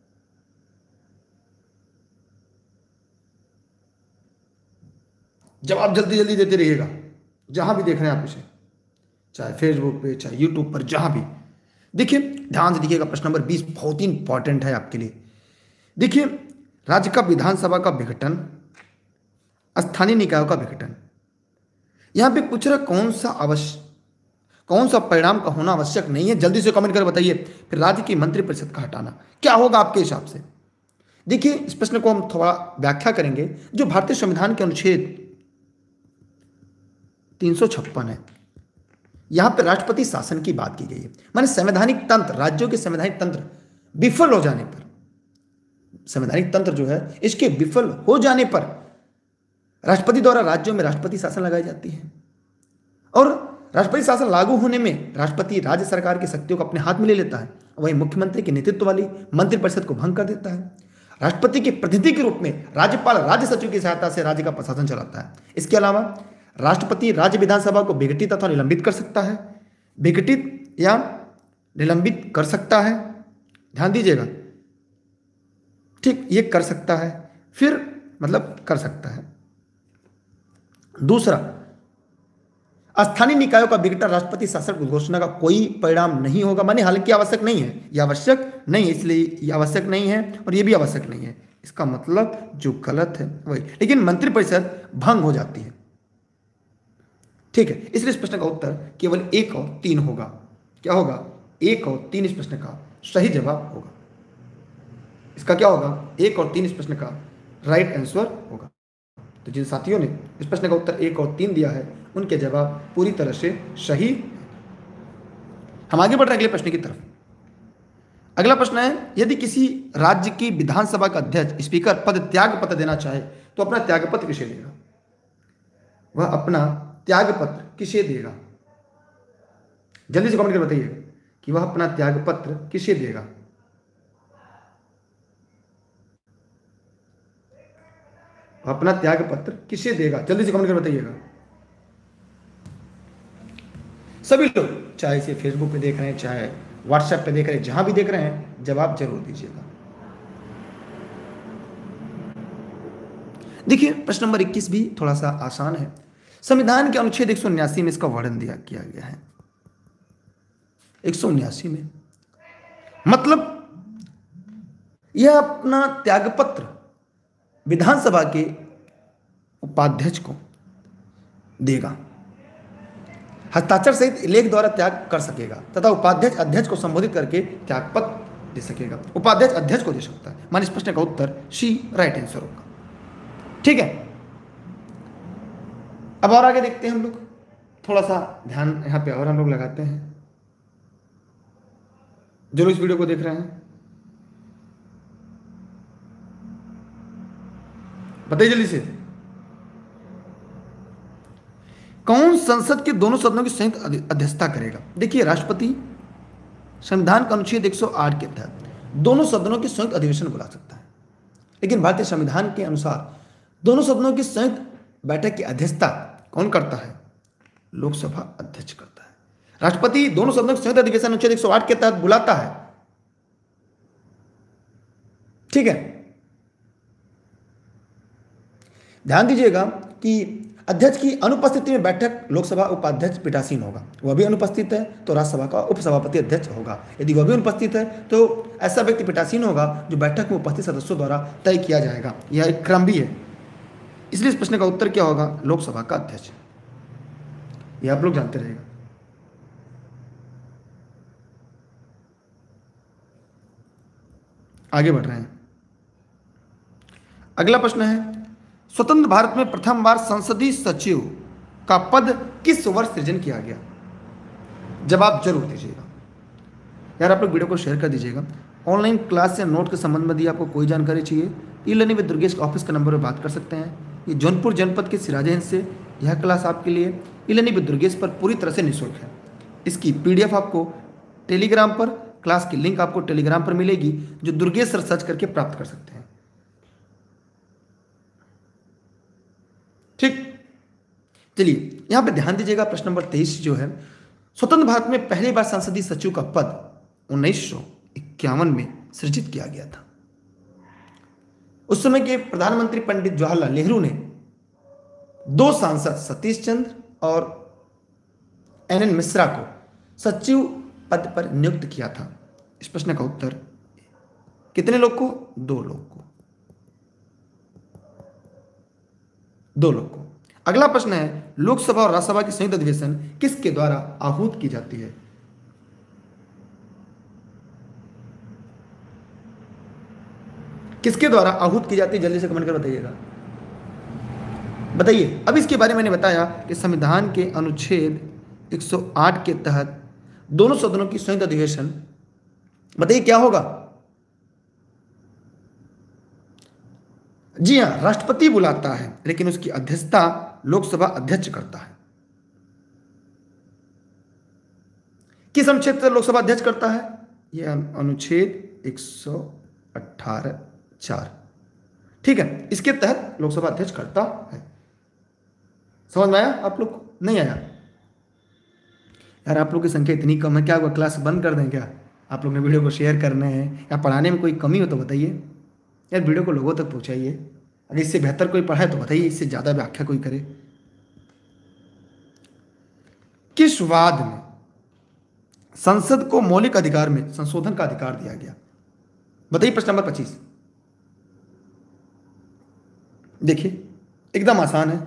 जवाब जल्दी जल्दी देते रहिएगा, जहां भी देख रहे हैं आप इसे, चाहे फेसबुक पे चाहे यूट्यूब पर, जहां भी। देखिए ध्यान से देखिएगा, प्रश्न नंबर बीस बहुत ही इंपॉर्टेंट है आपके लिए। देखिए, राज्य का विधानसभा का विघटन, स्थानीय निकायों का विघटन, यहां पे पूछ रहा कौन सा आवश्यक कौन सा परिणाम का होना आवश्यक नहीं है। जल्दी से कमेंट कर बताइए। फिर राज्य की मंत्रिपरिषद का हटाना, क्या होगा आपके हिसाब से? देखिए इस प्रश्न को हम थोड़ा व्याख्या करेंगे। जो भारतीय संविधान के अनुच्छेद तीन सौ छप्पन है, यहां पर राष्ट्रपति शासन की बात की गई है। माने संवैधानिक तंत्र, राज्यों के संवैधानिक तंत्र विफल हो जाने पर, संवैधानिक तंत्र जो है इसके विफल हो जाने पर राष्ट्रपति द्वारा राज्यों में राष्ट्रपति शासन लगाई जाती है। और राष्ट्रपति शासन लागू होने में राष्ट्रपति राज्य सरकार की शक्तियों को अपने हाथ में ले लेता है। वहीं मुख्यमंत्री के नेतृत्व वाली मंत्रिपरिषद को भंग कर देता है। राष्ट्रपति के प्रतिनिधि के रूप में राज्यपाल राज्य सचिव की सहायता से राज्य का प्रशासन चलाता है। इसके अलावा राष्ट्रपति राज्य विधानसभा को विघटित अथवा निलंबित कर सकता है, विघटित या निलंबित कर सकता है। ध्यान दीजिएगा, ठीक, ये कर सकता है, फिर मतलब कर सकता है। दूसरा, स्थानीय निकायों का विघटन राष्ट्रपति शासन की घोषणा का कोई परिणाम नहीं होगा। माने हालांकि आवश्यक नहीं है, यह आवश्यक नहीं है, इसलिए यह आवश्यक नहीं है और यह भी आवश्यक नहीं है। इसका मतलब जो गलत है वही, लेकिन मंत्रिपरिषद भंग हो जाती है। ठीक है, इसलिए इस प्रश्न का उत्तर केवल एक और तीन होगा। क्या होगा? एक और तीन इस प्रश्न का सही जवाब होगा। इसका क्या होगा? एक और तीन इस प्रश्न का राइट आंसर होगा। तो जिन साथियों ने इस प्रश्न का उत्तर एक और तीन दिया है उनके जवाब पूरी तरह से सही। हम आगे बढ़ रहे हैं अगले प्रश्न की तरफ। अगला प्रश्न है, यदि किसी राज्य की विधानसभा का अध्यक्ष स्पीकर पद त्याग पत्र देना चाहे तो अपना त्यागपत्र किसे देगा? वह अपना त्यागपत्र किसे देगा? जल्दी से कमेंट कर बताइए कि वह अपना त्यागपत्र किसे देगा। अपना त्यागपत्र किसे देगा? जल्दी से कमेंट कर बताइएगा। सभी लोग, चाहे इसे फेसबुक पे देख रहे हैं, चाहे व्हाट्सएप पे देख रहे हैं, जहां भी देख रहे हैं, जवाब जरूर दीजिएगा। देखिए प्रश्न नंबर इक्कीस भी थोड़ा सा आसान है। संविधान के अनुच्छेद एक सौ उन्यासी में इसका वर्णन दिया किया गया है। एक सौ उन्यासी में मतलब यह अपना त्यागपत्र विधानसभा के उपाध्यक्ष को देगा। हस्ताक्षर सहित लेख द्वारा त्याग कर सकेगा तथा उपाध्यक्ष अध्यक्ष को संबोधित करके त्यागपत्र दे सकेगा। उपाध्यक्ष अध्यक्ष को दे सकता है। मान इस प्रश्न का उत्तर सी राइट आंसर होगा। ठीक है, अब और आगे देखते हैं हम लोग। थोड़ा सा ध्यान यहां पे और हम लोग लगाते हैं। जो लोग इस वीडियो को देख रहे हैं बताइए जल्दी से, कौन संसद के दोनों सदनों की संयुक्त अध्यक्षता करेगा? देखिए, राष्ट्रपति संविधान का अनुच्छेद एक सौ आठ के तहत दोनों सदनों की संयुक्त अधिवेशन बुला सकता है, लेकिन भारतीय संविधान के अनुसार दोनों सदनों की संयुक्त बैठक की अध्यक्षता कौन करता है? लोकसभा अध्यक्ष करता है। राष्ट्रपति दोनों सदनों की संयुक्त अधिवेशन अनुच्छेद एक सौ आठ के तहत बुलाता है। ठीक है, ध्यान दीजिएगा कि अध्यक्ष की अनुपस्थिति में बैठक लोकसभा उपाध्यक्ष पीठासीन होगा। वह भी अनुपस्थित है तो राज्यसभा का उपसभापति अध्यक्ष होगा। यदि वह भी अनुपस्थित है तो ऐसा व्यक्ति पीठासीन होगा जो बैठक में उपस्थित सदस्यों द्वारा तय किया जाएगा। यह एक क्रम भी है, इसलिए इस प्रश्न का उत्तर क्या होगा? लोकसभा का अध्यक्ष। यह आप लोग जानते रहेगा। आगे बढ़ रहे हैं। अगला प्रश्न है, स्वतंत्र भारत में प्रथम बार संसदीय सचिव का पद किस वर्ष सृजन किया गया? जवाब जरूर दीजिएगा यार, आप लोग वीडियो को शेयर कर दीजिएगा। ऑनलाइन क्लास या नोट के संबंध में यदि आपको कोई जानकारी चाहिए, e learning with Durgesh office के नंबर पर बात कर सकते हैं। ये जौनपुर जनपद के सिराजेगंज से यह क्लास आपके लिए ई लर्निंग विद दुर्गेश पर पूरी तरह से निःशुल्क है। इसकी पीडीएफ आपको टेलीग्राम पर, क्लास की लिंक आपको टेलीग्राम पर मिलेगी, जो दुर्गेश सर सर्च करके प्राप्त कर सकते हैं। ठीक, चलिए यहां पे ध्यान दीजिएगा। प्रश्न नंबर तेईस जो है, स्वतंत्र भारत में पहली बार संसदीय सचिव का पद उन्नीस सौ इक्यावन में सृजित किया गया था। उस समय के प्रधानमंत्री पंडित जवाहरलाल नेहरू ने दो सांसद सतीश चंद्र और एन एन मिश्रा को सचिव पद पर नियुक्त किया था। इस प्रश्न का उत्तर कितने लोग को? दो लोग को, दो लोग को। अगला प्रश्न है, लोकसभा और राज्यसभा की संयुक्त अधिवेशन किसके द्वारा आहूत की जाती है? किसके द्वारा आहूत की जाती है? जल्दी से कमेंट कर बताइएगा, बताइए। अब इसके बारे में मैंने बताया कि संविधान के अनुच्छेद एक सौ आठ के तहत दोनों सदनों की संयुक्त अधिवेशन, बताइए क्या होगा? जी हां, राष्ट्रपति बुलाता है, लेकिन उसकी अध्यक्षता लोकसभा अध्यक्ष करता है। किस अनुच्छेद पर लोकसभा अध्यक्ष करता है? यह अनुच्छेद एक सौ अठारह चार। ठीक है, इसके तहत लोकसभा अध्यक्ष करता है। समझ में आया आप लोग? नहीं आया यार, आप लोग की संख्या इतनी कम है, क्या हुआ क्लास बंद कर दें क्या? आप लोग ने वीडियो को शेयर करने हैं या पढ़ाने में कोई कमी हो तो बताइए यार, वीडियो को लोगों तक पहुंचाइए। अगर इससे बेहतर कोई पढ़ाए तो बताइए, इससे ज़्यादा व्याख्या कोई करे। किस वाद में संसद को मौलिक अधिकार में संशोधन का अधिकार दिया गया? बताइए प्रश्न नंबर पच्चीस। देखिए एकदम आसान है,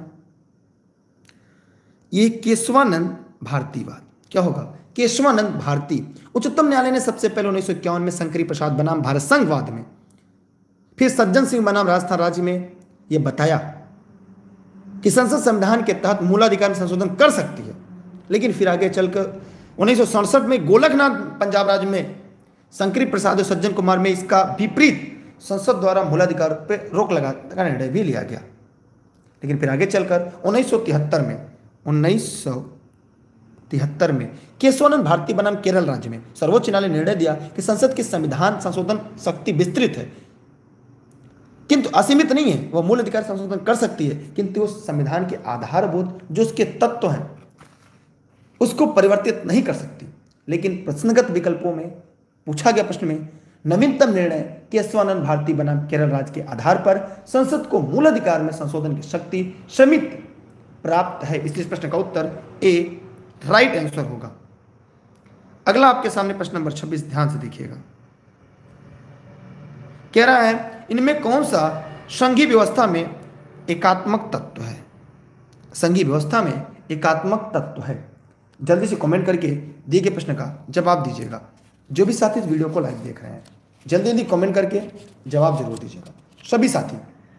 ये केशवानंद भारती वाद। क्या होगा? केशवानंद भारती। उच्चतम न्यायालय ने सबसे पहले उन्नीस सौ इक्यावन में शंकरी प्रसाद बनाम भारत संघवाद में, फिर सज्जन सिंह बनाम राजस्थान राज्य में यह बताया कि संसद संविधान के तहत मूलाधिकार में संशोधन कर सकती है, लेकिन फिर आगे चलकर उन्नीस सौ सड़सठ में गोलकनाथ पंजाब राज्य में शंकरी प्रसाद और सज्जन कुमार में इसका विपरीत संसद द्वारा मूलाधिकार पर रोक लगाने का निर्णय भी लिया गया। लेकिन फिर आगे चलकर उन्नीस सौ तिहत्तर में उन्नीस सौ तिहत्तर में केशवानंद भारती बनाम केरल राज्य में सर्वोच्च न्यायालय ने निर्णय दिया कि संसद की संविधान संशोधन शक्ति विस्तृत है, किंतु असीमित नहीं है। वह मूल अधिकार संशोधन कर सकती है, किंतु उस संविधान के आधारभूत जो उसके तत्व हैं उसको परिवर्तित नहीं कर सकती। लेकिन प्रश्नगत विकल्पों में पूछा गया प्रश्न में नवीनतम निर्णय केशवानंद भारती बनाम केरल राज्य के आधार पर संसद को मूल अधिकार में संशोधन की शक्ति सीमित प्राप्त है, इसलिए प्रश्न का उत्तर ए राइट आंसर होगा। अगला आपके सामने प्रश्न नंबर छब्बीस, ध्यान से देखिएगा। कह रहा है इनमें कौन सा संघीय व्यवस्था में एकात्मक तत्व है? संघीय व्यवस्था में एकात्मक तत्व है? जल्दी से कमेंट करके दिए गए प्रश्न का जवाब दीजिएगा। जो भी साथी इस वीडियो को लाइव देख रहे हैं जल्दी जल्दी कमेंट करके जवाब जरूर दीजिएगा। सभी साथी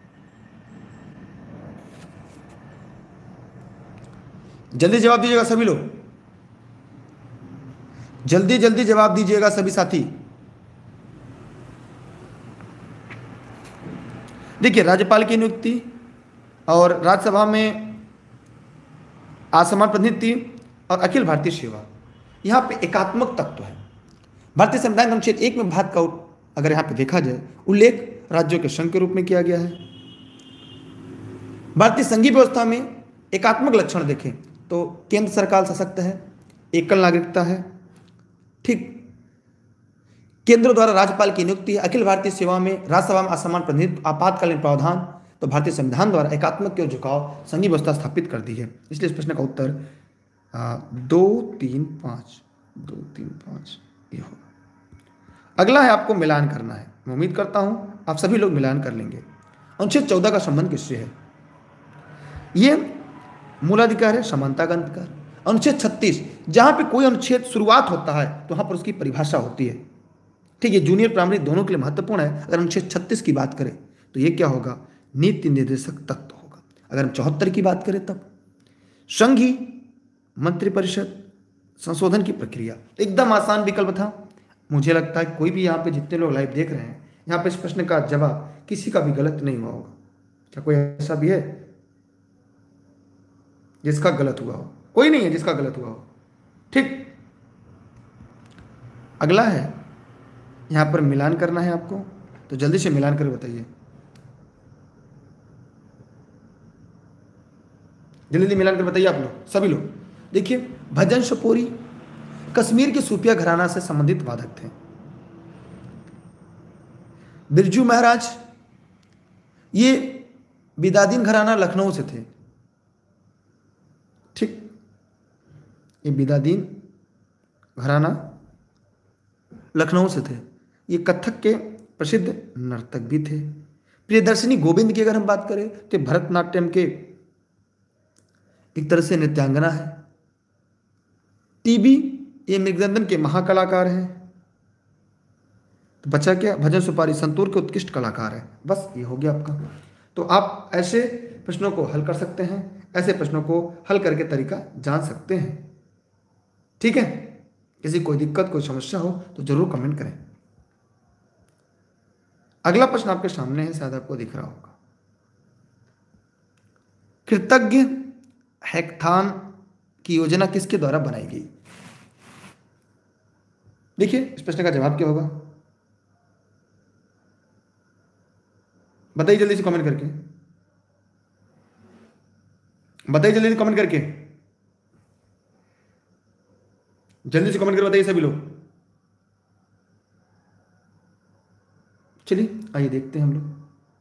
जल्दी जवाब दीजिएगा। सभी लोग जल्दी जल्दी जवाब दीजिएगा सभी साथी। देखिए, राज्यपाल की नियुक्ति और राज्यसभा में असमान प्रतिनिधित्व और अखिल भारतीय सेवा, यहां पे एकात्मक तत्व है। भारतीय संविधान अनुच्छेद एक में भारत का अगर यहां पे देखा जाए उल्लेख राज्यों के संघ के रूप में किया गया है। भारतीय संघीय व्यवस्था में एकात्मक लक्षण देखें तो केंद्र सरकार सशक्त है, एकल नागरिकता है, ठीक, केंद्र द्वारा राज्यपाल की नियुक्ति, अखिल भारतीय सेवा में राज्यसभा में असमान प्रतिनिधित्व, आपातकालीन प्रावधान, तो भारतीय संविधान द्वारा एकात्मक की ओर झुकाव, संघीय व्यवस्था स्थापित कर दी है। इसलिए इस प्रश्न का उत्तर आ, दो तीन पाँच दो तीन पाँच ये होगा। अगला है आपको मिलान करना है। मैं उम्मीद करता हूं आप सभी लोग मिलान कर लेंगे। अनुच्छेद चौदह का संबंध किससे है? ये मूलाधिकार है, समानता का अधिकार। अनुच्छेद छत्तीस, जहां पे कोई अनुच्छेद शुरुआत होता है तो वहां पर उसकी परिभाषा होती है, ठीक है। जूनियर प्राइमरी दोनों के लिए महत्वपूर्ण है। अगर अनुच्छेद छत्तीस की बात करें तो ये क्या होगा? नीति निर्देशक तत्व होगा। अगर हम चौहत्तर की बात करें तब संघीय मंत्रिपरिषद संशोधन की प्रक्रिया, एकदम आसान विकल्प था। मुझे लगता है कोई भी यहाँ पे जितने लोग लाइव देख रहे हैं यहाँ पे इस प्रश्न का जवाब किसी का भी गलत नहीं हुआ होगा। क्या कोई ऐसा भी है जिसका गलत हुआ हो? कोई नहीं है जिसका गलत हुआ हो, ठीक। अगला है यहां पर मिलान करना है आपको, तो जल्दी से मिलान कर बताइए, जल्दी जल्दी मिलान कर बताइए आप लोग, सभी लोग। देखिए, भजन सपोरी कश्मीर के सूफिया घराना से संबंधित वादक थे। बिरजू महाराज ये बिदादीन घराना लखनऊ से थे, ठीक। ये बिदादीन घराना लखनऊ से थे। ये कथक के प्रसिद्ध नर्तक भी थे। प्रियदर्शनी गोविंद की अगर हम बात करें तो भरतनाट्यम के एक तरह से नृत्यांगना है। टीबी ये मृदंगम के महाकलाकार हैं। तो बचा क्या? भजन सुपारी संतूर के उत्कृष्ट कलाकार है। बस ये हो गया आपका। तो आप ऐसे प्रश्नों को हल कर सकते हैं, ऐसे प्रश्नों को हल करके तरीका जान सकते हैं, ठीक है। किसी कोई दिक्कत कोई समस्या हो तो जरूर कमेंट करें। अगला प्रश्न आपके सामने है, शायद आपको दिख रहा होगा। कृतज्ञ हैकाथॉन की योजना किसके द्वारा बनाई गई? देखिए, इस प्रश्न का जवाब क्या होगा? बताइए जल्दी से कमेंट करके, बताइए जल्दी से कमेंट करके, जल्दी से कमेंट करके बताइए सभी लोग। चलिए आइए देखते हैं हम लोग।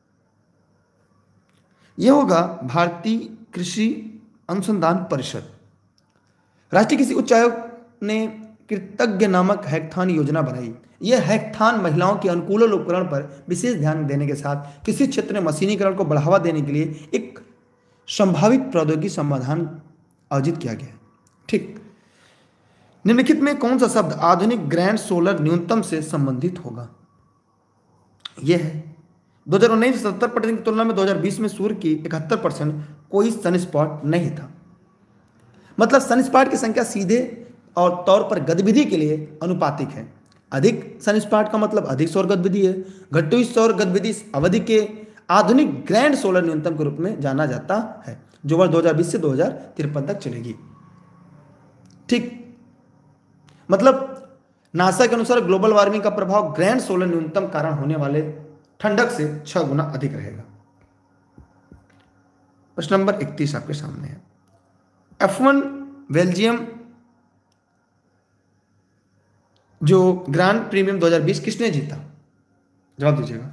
यह होगा भारतीय कृषि अनुसंधान परिषद। राष्ट्रीय कृषि उच्च आयोग ने कृतज्ञ नामक हैकाथॉन योजना बनाई। यह हैकाथॉन महिलाओं के अनुकूलन उपकरण पर विशेष ध्यान देने के साथ कृषि क्षेत्र में मशीनीकरण को बढ़ावा देने के लिए एक संभावित प्रौद्योगिकी समाधान आयोजित किया गया, ठीक। निम्नलिखित में कौन सा शब्द आधुनिक ग्रैंड सोलर न्यूनतम से संबंधित होगा? यह है दो हज़ार उन्नीस सत्तर परसेंट की तुलना में दो हज़ार बीस में सूर्य की इकहत्तर परसेंट कोई सनस्पॉट नहीं था। मतलब सनस्पॉट की संख्या सीधे और तौर पर गतिविधि के लिए अनुपातिक है। अधिक सनस्पॉट का मतलब अधिक सौर गतिविधि है। घटती हुई सौर गतिविधि अवधि के आधुनिक ग्रैंड सोलर न्यूनतम के रूप में जाना जाता है, जो वर्ष दो हज़ार बीस से दो हज़ार तिरपन तक चलेगी, ठीक। मतलब नासा के अनुसार ग्लोबल वार्मिंग का प्रभाव ग्रैंड सोलर न्यूनतम कारण होने वाले ठंडक से छह गुना अधिक रहेगा। प्रश्न नंबर इकतीस आपके सामने है। एफ वन बेल्जियम जो ग्रांड प्रीमियम दो हज़ार बीस किसने जीता? जवाब दीजिएगा।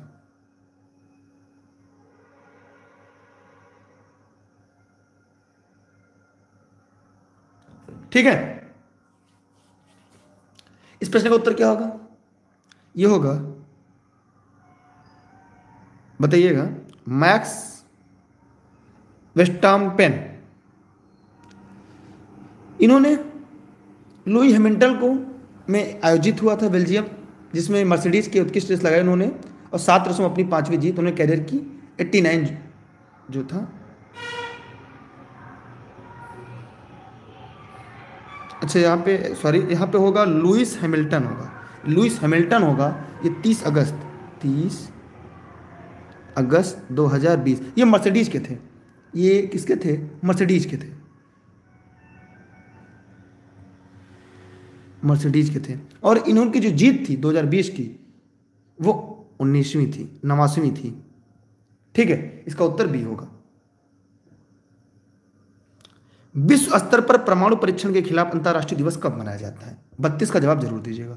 ठीक है, इस प्रश्न का उत्तर क्या होगा? यह होगा, बताइएगा, मैक्स वेस्टाम्पेन, इन्होंने लुई हैमिल्टन को में आयोजित हुआ था बेल्जियम, जिसमें मर्सिडीज के उत्कृष्ट रेस लगाए उन्होंने और सात रेसों में अपनी पांचवी जीत उन्होंने कैरियर की। नवासी जो था, अच्छा यहाँ पे सॉरी यहाँ पे होगा लुइस हैमिल्टन होगा, लुइस हैमिल्टन होगा। ये तीस अगस्त तीस अगस्त दो हज़ार बीस, ये मर्सिडीज के थे। ये किसके थे? मर्सिडीज के थे, मर्सिडीज के थे। और इन्होंने की जो जीत थी दो हज़ार बीस की वो उन्नीसवीं थी, नवासीवीं थी। ठीक है, इसका उत्तर बी होगा। विश्व स्तर पर परमाणु परीक्षण के खिलाफ अंतर्राष्ट्रीय दिवस कब मनाया जाता है? बत्तीस का जवाब जरूर दीजिएगा।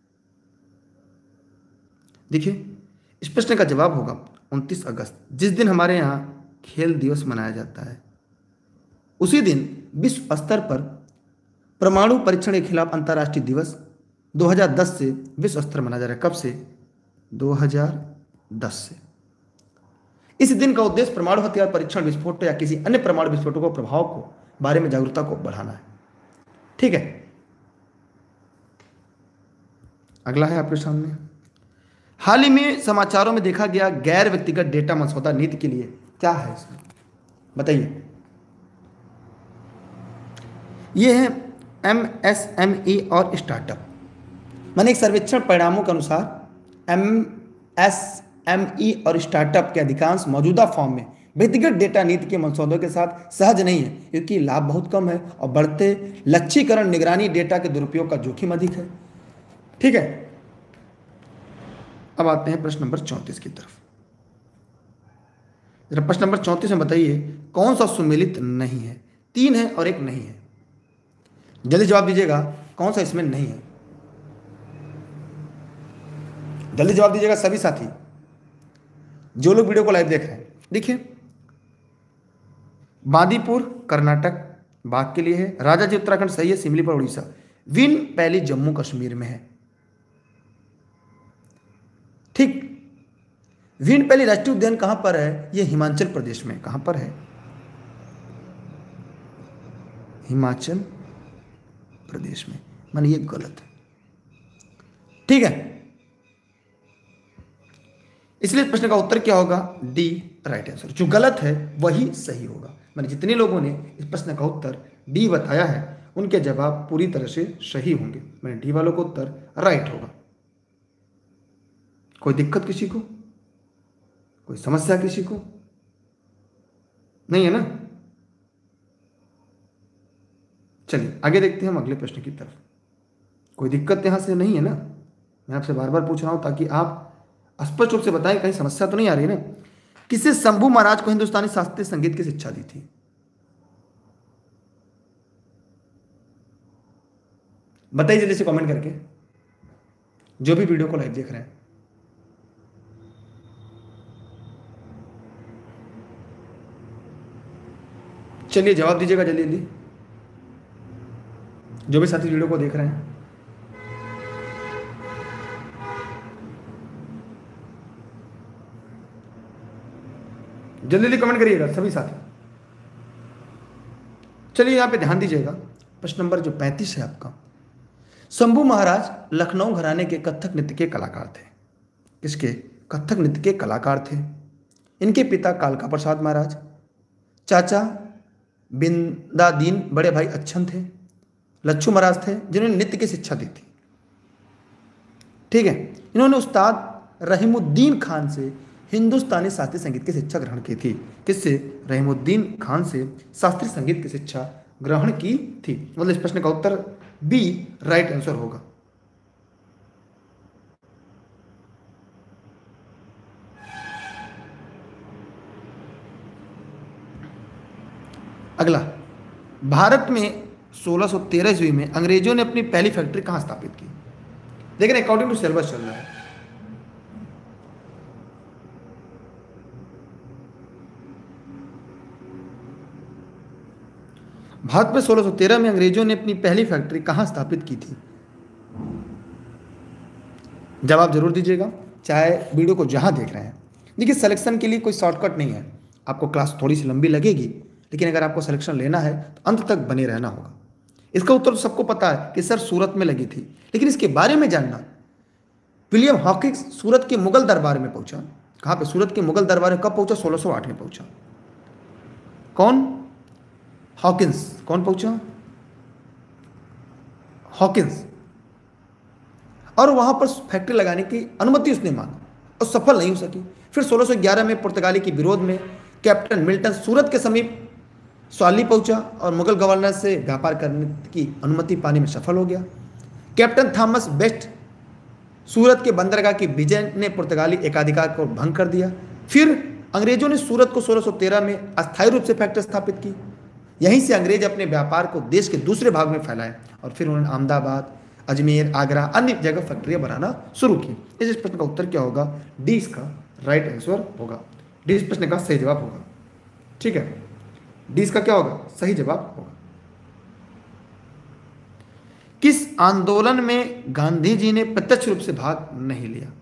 देखिए, इस प्रश्न का जवाब होगा उनतीस अगस्त, जिस दिन हमारे यहाँ खेल दिवस मनाया जाता है। उसी दिन विश्व स्तर पर परमाणु परीक्षण के खिलाफ अंतर्राष्ट्रीय दिवस दो हज़ार दस से विश्व स्तर मनाया जा रहा है। कब से? दो हज़ार दस से। इस दिन का उद्देश्य परमाणु हथियार परीक्षण, विस्फोट या किसी अन्य परमाणु विस्फोटों के प्रभाव को बारे में जागरूकता को बढ़ाना है। ठीक है, अगला है आपके सामने। हाल ही में समाचारों में देखा गया गैर व्यक्तिगत डेटा मसौदा नीति के लिए क्या है इसमें? बताइए। ये है एम एस एम ई और स्टार्टअप। मैंने एक सर्वेक्षण परिणामों के अनुसार एम एस एम ई और स्टार्टअप के अधिकांश मौजूदा फॉर्म में व्यक्तिगत डेटा नीति के मसौदों के साथ सहज नहीं है, क्योंकि लाभ बहुत कम है और बढ़ते लक्ष्यीकरण, निगरानी, डेटा के दुरुपयोग का जोखिम अधिक है। ठीक है, अब आते हैं प्रश्न नंबर चौंतीस की तरफ। जरा प्रश्न नंबर चौंतीस में बताइए कौन सा सुमेलित नहीं है? तीन है और एक नहीं है, जल्दी जवाब दीजिएगा। कौन सा इसमें नहीं है? जल्दी जवाब दीजिएगा सभी साथी, जो लोग वीडियो को लाइव देख रहे हैं। देखिए, बांदीपुर कर्नाटक बाघ के लिए है, राजाजी उत्तराखंड सही है, सिमलीपाल उड़ीसा, विन पैली जम्मू कश्मीर में है। ठीक, विन पैली राष्ट्रीय उद्यान कहां पर है? यह हिमाचल प्रदेश में। कहां पर है? हिमाचल प्रदेश में, माने ये गलत है। ठीक है, इसलिए प्रश्न का उत्तर क्या होगा? D right answer. जो गलत है वही सही होगा। मैंने जितने लोगों ने इस प्रश्न का उत्तर डी बताया है उनके जवाब पूरी तरह से सही होंगे। मैंने डी वालों का उत्तर राइट होगा। कोई दिक्कत किसी को? कोई समस्या किसी को? नहीं है ना? चलिए आगे देखते हैं हम अगले प्रश्न की तरफ। कोई दिक्कत यहां से नहीं है ना? मैं आपसे बार बार पूछ रहा हूं ताकि आप स्पष्ट रूप से बताएं, कहीं समस्या तो नहीं आ रही है ना? किसे शंभू महाराज को हिंदुस्तानी शास्त्रीय संगीत की शिक्षा दी थी? बताइए जल्दी से कमेंट करके, जो भी वीडियो को लाइव देख रहे हैं। चलिए जवाब दीजिएगा जल्दी जल्दी, जो भी साथी वीडियो को देख रहे हैं। जल्दी जल्दी कमेंट करिएगा सभी साथी। चलिए यहां पे ध्यान दीजिएगा, प्रश्न नंबर जो पैंतीस है आपका। शंभू महाराज लखनऊ घराने के कथक नृत्य के कलाकार थे। किसके? कथक नृत्य के कलाकार थे। इनके पिता कालका प्रसाद महाराज, चाचा बिंदादीन, बड़े भाई अच्छन थे, लच्छू महाराज थे जिन्होंने नृत्य की शिक्षा दी थी। ठीक है, इन्होंने उस्ताद रहीमुद्दीन खान से हिंदुस्तानी शास्त्रीय संगीत की शिक्षा ग्रहण की थी। किससे? रहीमुद्दीन खान से शास्त्रीय संगीत की शिक्षा ग्रहण की थी। मतलब इस प्रश्न का उत्तर बी राइट आंसर होगा। अगला, भारत में सोलह सौ तेरह ईस्वी में अंग्रेजों ने अपनी पहली फैक्ट्री कहां स्थापित की? लेकिन अकॉर्डिंग टू सिलेबस चल रहा है। भारत में सोलह सौ तेरह में अंग्रेजों ने अपनी पहली फैक्ट्री कहां स्थापित की थी? जवाब जरूर दीजिएगा, चाहे वीडियो को जहां देख रहे हैं। देखिए, सिलेक्शन के लिए कोई शॉर्टकट नहीं है। आपको क्लास थोड़ी सी लंबी लगेगी, लेकिन अगर आपको सिलेक्शन लेना है तो अंत तक बने रहना होगा। इसका उत्तर तो सबको पता है कि सर सूरत में लगी थी, लेकिन इसके बारे में जानना, विलियम हॉकिंस सूरत के मुगल दरबार में पहुंचा। कहाँ पे? सूरत के मुगल दरबार में कब पहुंचा? सोलह सौ आठ में पहुंचा। कौन? हॉकिंस। कौन पहुंचा? हॉकिंस। और वहां पर फैक्ट्री लगाने की अनुमति उसने मांगी और सफल नहीं हो सकी। फिर सोलह सौ ग्यारह में पुर्तगाली के विरोध में कैप्टन मिल्टन सूरत के समीप स्वाली पहुंचा और मुगल गवर्नर से व्यापार करने की अनुमति पाने में सफल हो गया। कैप्टन थॉमस बेस्ट सूरत के बंदरगाह की विजय ने पुर्तगाली एकाधिकार को भंग कर दिया। फिर अंग्रेजों ने सूरत को सोलह सौ तेरह में अस्थायी रूप से फैक्ट्री स्थापित की। यहीं से अंग्रेज अपने व्यापार को देश के दूसरे भाग में फैलाए और फिर उन्होंने अहमदाबाद, अजमेर, आगरा, अन्य जगह फैक्ट्रियां बनाना शुरू की। इस प्रश्न का उत्तर क्या होगा? डी इसका राइट आंसर होगा। डी इस प्रश्न का सही जवाब होगा। ठीक है, डी इसका क्या होगा? सही जवाब होगा। किस आंदोलन में गांधी जी ने प्रत्यक्ष रूप से भाग नहीं लिया?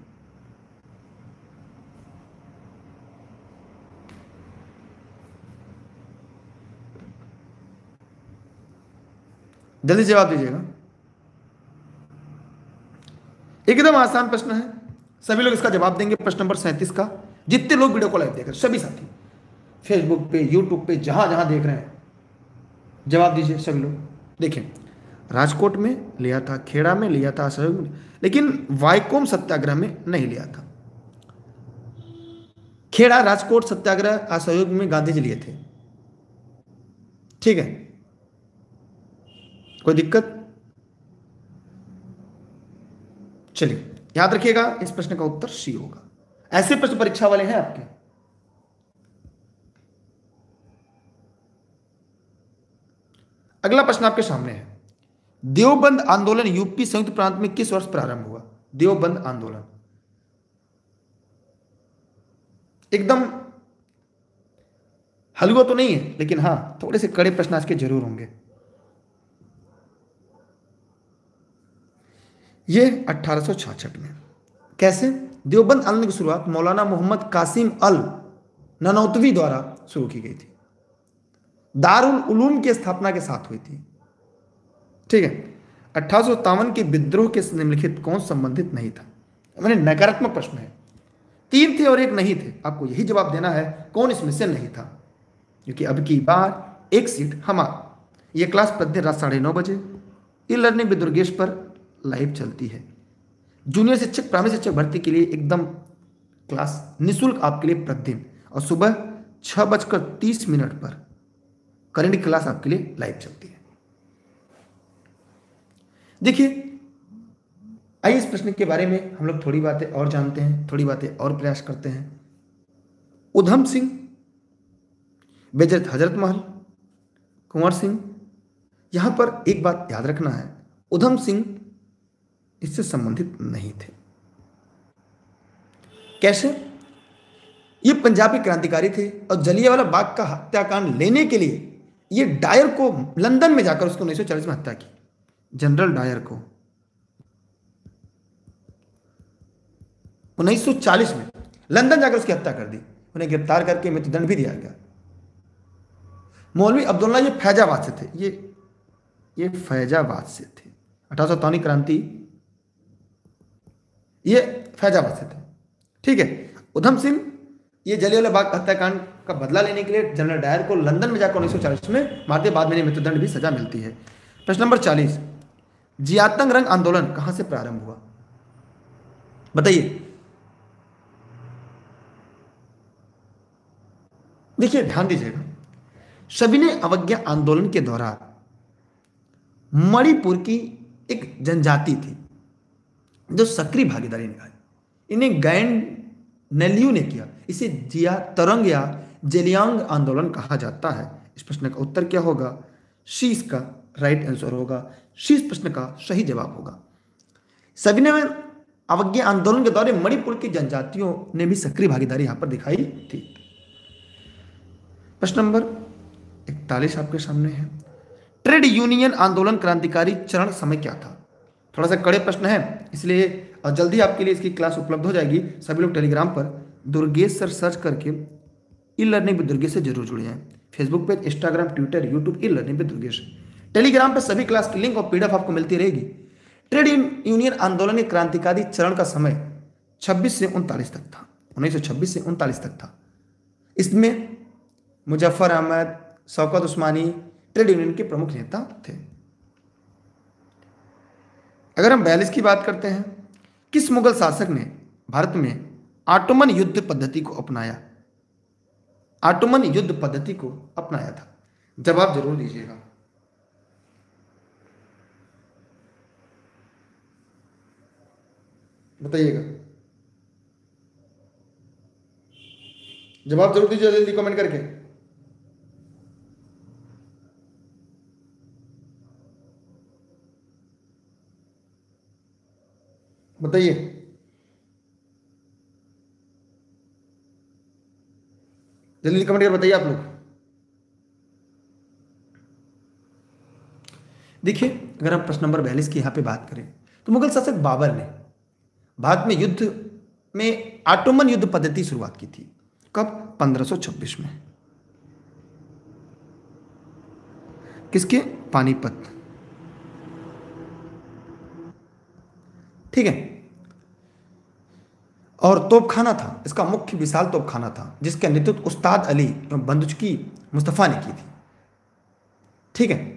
जल्दी जवाब दीजिएगा। एकदम आसान प्रश्न है, सभी लोग इसका जवाब देंगे। प्रश्न नंबर सैंतीस का। जितने लोग वीडियो को लाइव देख रहे हैं, सभी साथी फेसबुक पे, यूट्यूब पे, जहां जहां देख रहे हैं, जवाब दीजिए सभी लोग। देखें, राजकोट में लिया था, खेड़ा में लिया था, असहयोग में, लेकिन वाइकोम सत्याग्रह में नहीं लिया था। खेड़ा, राजकोट सत्याग्रह, असहयोग में गांधी जी लिए थे। ठीक है, कोई दिक्कत? चलिए याद रखिएगा, इस प्रश्न का उत्तर सी होगा। ऐसे प्रश्न परीक्षा वाले हैं आपके। अगला प्रश्न आपके सामने है। देवबंद आंदोलन यूपी संयुक्त प्रांत में किस वर्ष प्रारंभ हुआ? देवबंद आंदोलन एकदम हलवा तो नहीं है, लेकिन हां थोड़े से कड़े प्रश्न आज के जरूर होंगे। यह अठारह सौ छियासठ में। कैसे? देवबंद आंदोलन की शुरुआत मौलाना मोहम्मद कासिम अल ननौतवी द्वारा शुरू की गई थी। दारुल उलूम की स्थापना के साथ हुई थी। ठीक है, अठारह सौ सत्तावन के विद्रोह के निम्नलिखित कौन संबंधित नहीं था? मैंने नकारात्मक प्रश्न है, तीन थे और एक नहीं थे, आपको यही जवाब देना है कौन इसमें से नहीं था, क्योंकि अब की बार एक सीट हमारा। यह क्लास प्रतिदिन रात साढ़े नौ बजे ई लर्निंग विद दुर्गेश पर लाइव चलती है। जूनियर शिक्षक, प्राइमरी शिक्षक भर्ती के लिए एकदम क्लास निःशुल्क आपके लिए प्रतिदिन, और सुबह छह बजकर तीस मिनट पर करंट क्लास आपके लिए लाइव चलती है। देखिए, आइए इस प्रश्न के बारे में हम लोग थोड़ी बातें और जानते हैं, थोड़ी बातें और प्रयास करते हैं। उधम सिंह, बेजरत हजरत महल, कुंवर सिंह, यहां पर एक बात याद रखना है, उधम सिंह इससे संबंधित नहीं थे। कैसे? ये पंजाबी क्रांतिकारी थे और जलियांवाला बाग का हत्याकांड लेने के लिए ये डायर को लंदन में जाकर उसको उन्नीस सौ चालीस में हत्या की। जनरल डायर को उन्नीस सौ चालीस में लंदन जाकर उसकी हत्या कर दी। उन्हें गिरफ्तार करके मृत्युदंड भी दिया गया। मौलवी अब्दुल्ला ये फैजाबाद से थे, ये ये फैजाबाद से थे। अठारह सौ सत्तावन क्रांति ये फैजाबाद से थे। ठीक है, उधम सिंह ये जलियांवाला बाग हत्याकांड का बदला लेने के लिए जनरल डायर को लंदन में जाकर उन्नीस सौ चालीस में मारते, बाद में मृत्युदंड भी सजा मिलती है। प्रश्न नंबर चालीस, जियातंग रंग आंदोलन कहां से प्रारंभ हुआ? बताइए। देखिए, ध्यान दीजिएगा, सविनय अवज्ञा आंदोलन के दौरान मणिपुर की एक जनजाति थी जो सक्रिय भागीदारी निभाई। इन्हें गैंड नेल्यू ने किया। इसे जिया तरंग या जेलियांग आंदोलन कहा जाता है। इस प्रश्न का उत्तर क्या होगा? सी इसका राइट आंसर होगा। सी इस प्रश्न का सही जवाब होगा। सविनय अवज्ञा आंदोलन के दौरान मणिपुर की जनजातियों ने भी सक्रिय भागीदारी यहां पर दिखाई थी। प्रश्न नंबर इकतालीस आपके सामने है। ट्रेड यूनियन आंदोलन क्रांतिकारी चरण समय क्या था? थोड़ा सा कड़े प्रश्न है, इसलिए और जल्दी आपके लिए इसकी क्लास उपलब्ध हो जाएगी। सभी लोग टेलीग्राम पर दुर्गेश सर सर्च करके ई लर्निंग विद दुर्गेश से जरूर जुड़ जाएं। Facebook page, Instagram, Twitter, YouTube e learning with Durgesh. Telegram पर सभी क्लास की लिंक और पीडीएफ आपको मिलती रहेगी। ट्रेड यूनियन आंदोलन के क्रांतिकारी चरण का समय छब्बीस से उनतालीस तक था, उन्नीस सौ छब्बीस से उनतालीस तक था। इसमें मुजफ्फर अहमद, शौकत उस्मानी ट्रेड यूनियन के प्रमुख नेता थे। अगर हम बयालीस की बात करते हैं, किस मुगल शासक ने भारत में ऑटोमन युद्ध पद्धति को अपनाया? ऑटोमन युद्ध पद्धति को अपनाया था। जवाब जरूर दीजिएगा। बताइएगा, जवाब जरूर दीजिए जल्दी कमेंट करके। बताइए, जल्दी कमेंट कर बताइए आप लोग। देखिए, अगर हम प्रश्न नंबर बयालीस की यहां पे बात करें तो मुगल शासक बाबर ने भारत में युद्ध में ऑटोमन युद्ध पद्धति शुरुआत की थी। कब? पंद्रह सौ छब्बीस में। किसके? पानीपत। ठीक है। और तोपखाना था, इसका मुख्य विशाल तोपखाना था जिसका नेतृत्व उस्ताद अली एवं बंदूकी मुस्तफा ने की थी। ठीक है,